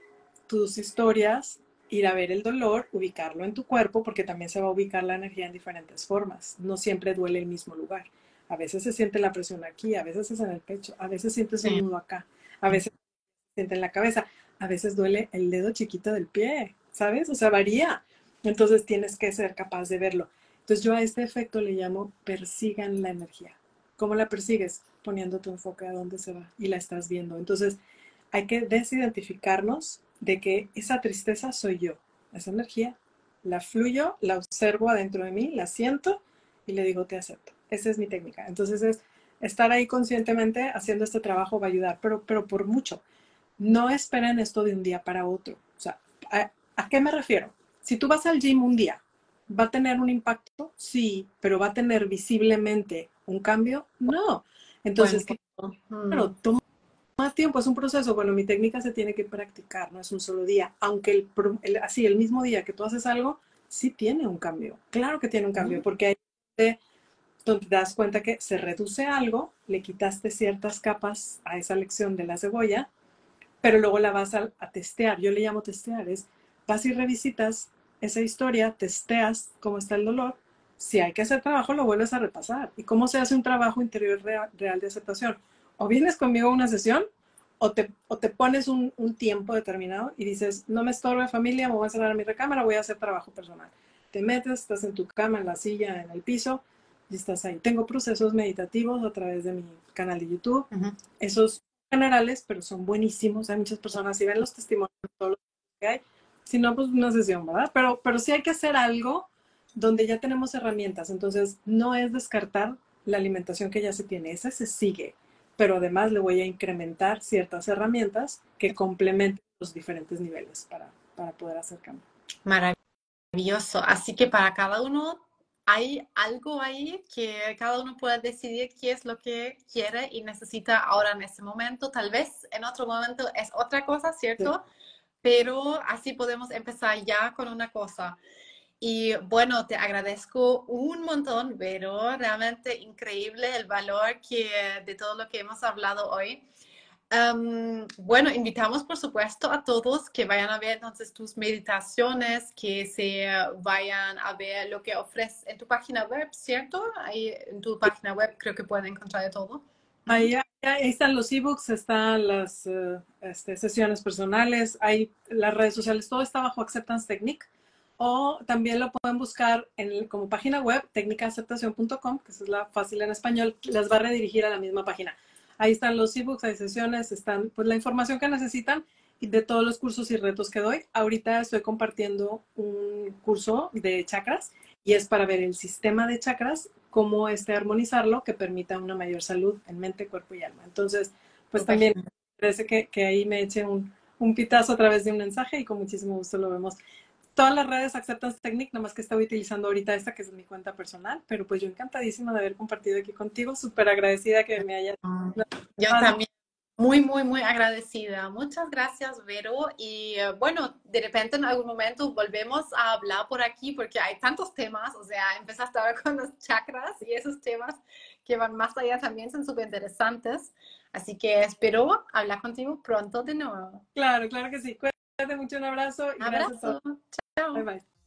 tus historias, ir a ver el dolor, ubicarlo en tu cuerpo, porque también se va a ubicar la energía en diferentes formas. No siempre duele el mismo lugar. A veces se siente la presión aquí, a veces es en el pecho, a veces sientes un nudo acá, a veces se siente en la cabeza, a veces duele el dedo chiquito del pie, ¿sabes? O sea, varía. Entonces tienes que ser capaz de verlo. Entonces yo a este efecto le llamo persigan la energía. ¿Cómo la persigues? Poniendo tu enfoque a dónde se va y la estás viendo. Entonces hay que desidentificarnos de que esa tristeza soy yo, esa energía, la fluyo, la observo adentro de mí, la siento y le digo te acepto. Esa es mi técnica. Entonces es estar ahí conscientemente haciendo este trabajo va a ayudar, pero, pero por mucho. No esperen esto de un día para otro. O sea, ¿a, ¿a qué me refiero? Si tú vas al gym un día, ¿va a tener un impacto? Sí, pero ¿va a tener visiblemente un cambio? No. Entonces, bueno, claro, toma más tiempo, es un proceso. Bueno, mi técnica se tiene que practicar, no es un solo día. Aunque el, el, así, el mismo día que tú haces algo, sí tiene un cambio. Claro que tiene un cambio, uh-huh. Porque hay donde te das cuenta que se reduce algo, le quitaste ciertas capas a esa lección de la cebolla, pero luego la vas a, a testear. Yo le llamo testear, es vas y revisitas esa historia, testeas cómo está el dolor. Si hay que hacer trabajo, lo vuelves a repasar. ¿Y cómo se hace un trabajo interior real, real de aceptación? O vienes conmigo a una sesión o te, o te pones un, un tiempo determinado y dices, no me estorbe familia, me voy a cerrar a mi recámara, voy a hacer trabajo personal. Te metes, estás en tu cama, en la silla, en el piso y estás ahí. Tengo procesos meditativos a través de mi canal de YouTube. Uh-huh. Esos generales, pero son buenísimos. Hay muchas personas, si ven los testimonios de todos los que hay, si no, pues una sesión, ¿verdad? Pero, pero sí hay que hacer algo donde ya tenemos herramientas. Entonces, no es descartar la alimentación que ya se tiene. Esa se sigue. Pero además le voy a incrementar ciertas herramientas que complementen los diferentes niveles para, para poder hacer cambio. Maravilloso. Así que para cada uno hay algo ahí que cada uno pueda decidir qué es lo que quiere y necesita ahora en ese momento. Tal vez en otro momento es otra cosa, ¿cierto? Sí. Pero así podemos empezar ya con una cosa. Y bueno, te agradezco un montón, Vero, realmente increíble el valor que, de todo lo que hemos hablado hoy. Um, bueno, invitamos por supuesto a todos que vayan a ver entonces tus meditaciones, que se vayan a ver lo que ofreces en tu página web, ¿cierto? Ahí en tu página web creo que pueden encontrar de todo. Ahí, ahí, ahí están los ebooks, están las uh, este, sesiones personales, hay las redes sociales, todo está bajo Acceptance Technique. O también lo pueden buscar en, como página web, técnica aceptación punto com, que esa es la fácil en español, les va a redirigir a la misma página. Ahí están los ebooks, hay sesiones, están pues la información que necesitan y de todos los cursos y retos que doy. Ahorita estoy compartiendo un curso de chakras y es para ver el sistema de chakras, cómo este armonizarlo, que permita una mayor salud en mente, cuerpo y alma. Entonces, pues Super. también parece que, que ahí me eche un, un pitazo a través de un mensaje y con muchísimo gusto lo vemos. Todas las redes Acceptance Technique, nomás que estoy utilizando ahorita esta que es mi cuenta personal, pero pues yo encantadísima de haber compartido aquí contigo, súper agradecida que me hayas... Yo también. Muy, muy, muy agradecida. Muchas gracias, Vero. Y eh, bueno, de repente en algún momento volvemos a hablar por aquí porque hay tantos temas. O sea, empezaste ahora con los chakras y esos temas que van más allá también son súper interesantes. Así que espero hablar contigo pronto de nuevo. Claro, claro que sí. Cuídate mucho, un abrazo y gracias a todos. Abrazo. Chao. Bye, bye.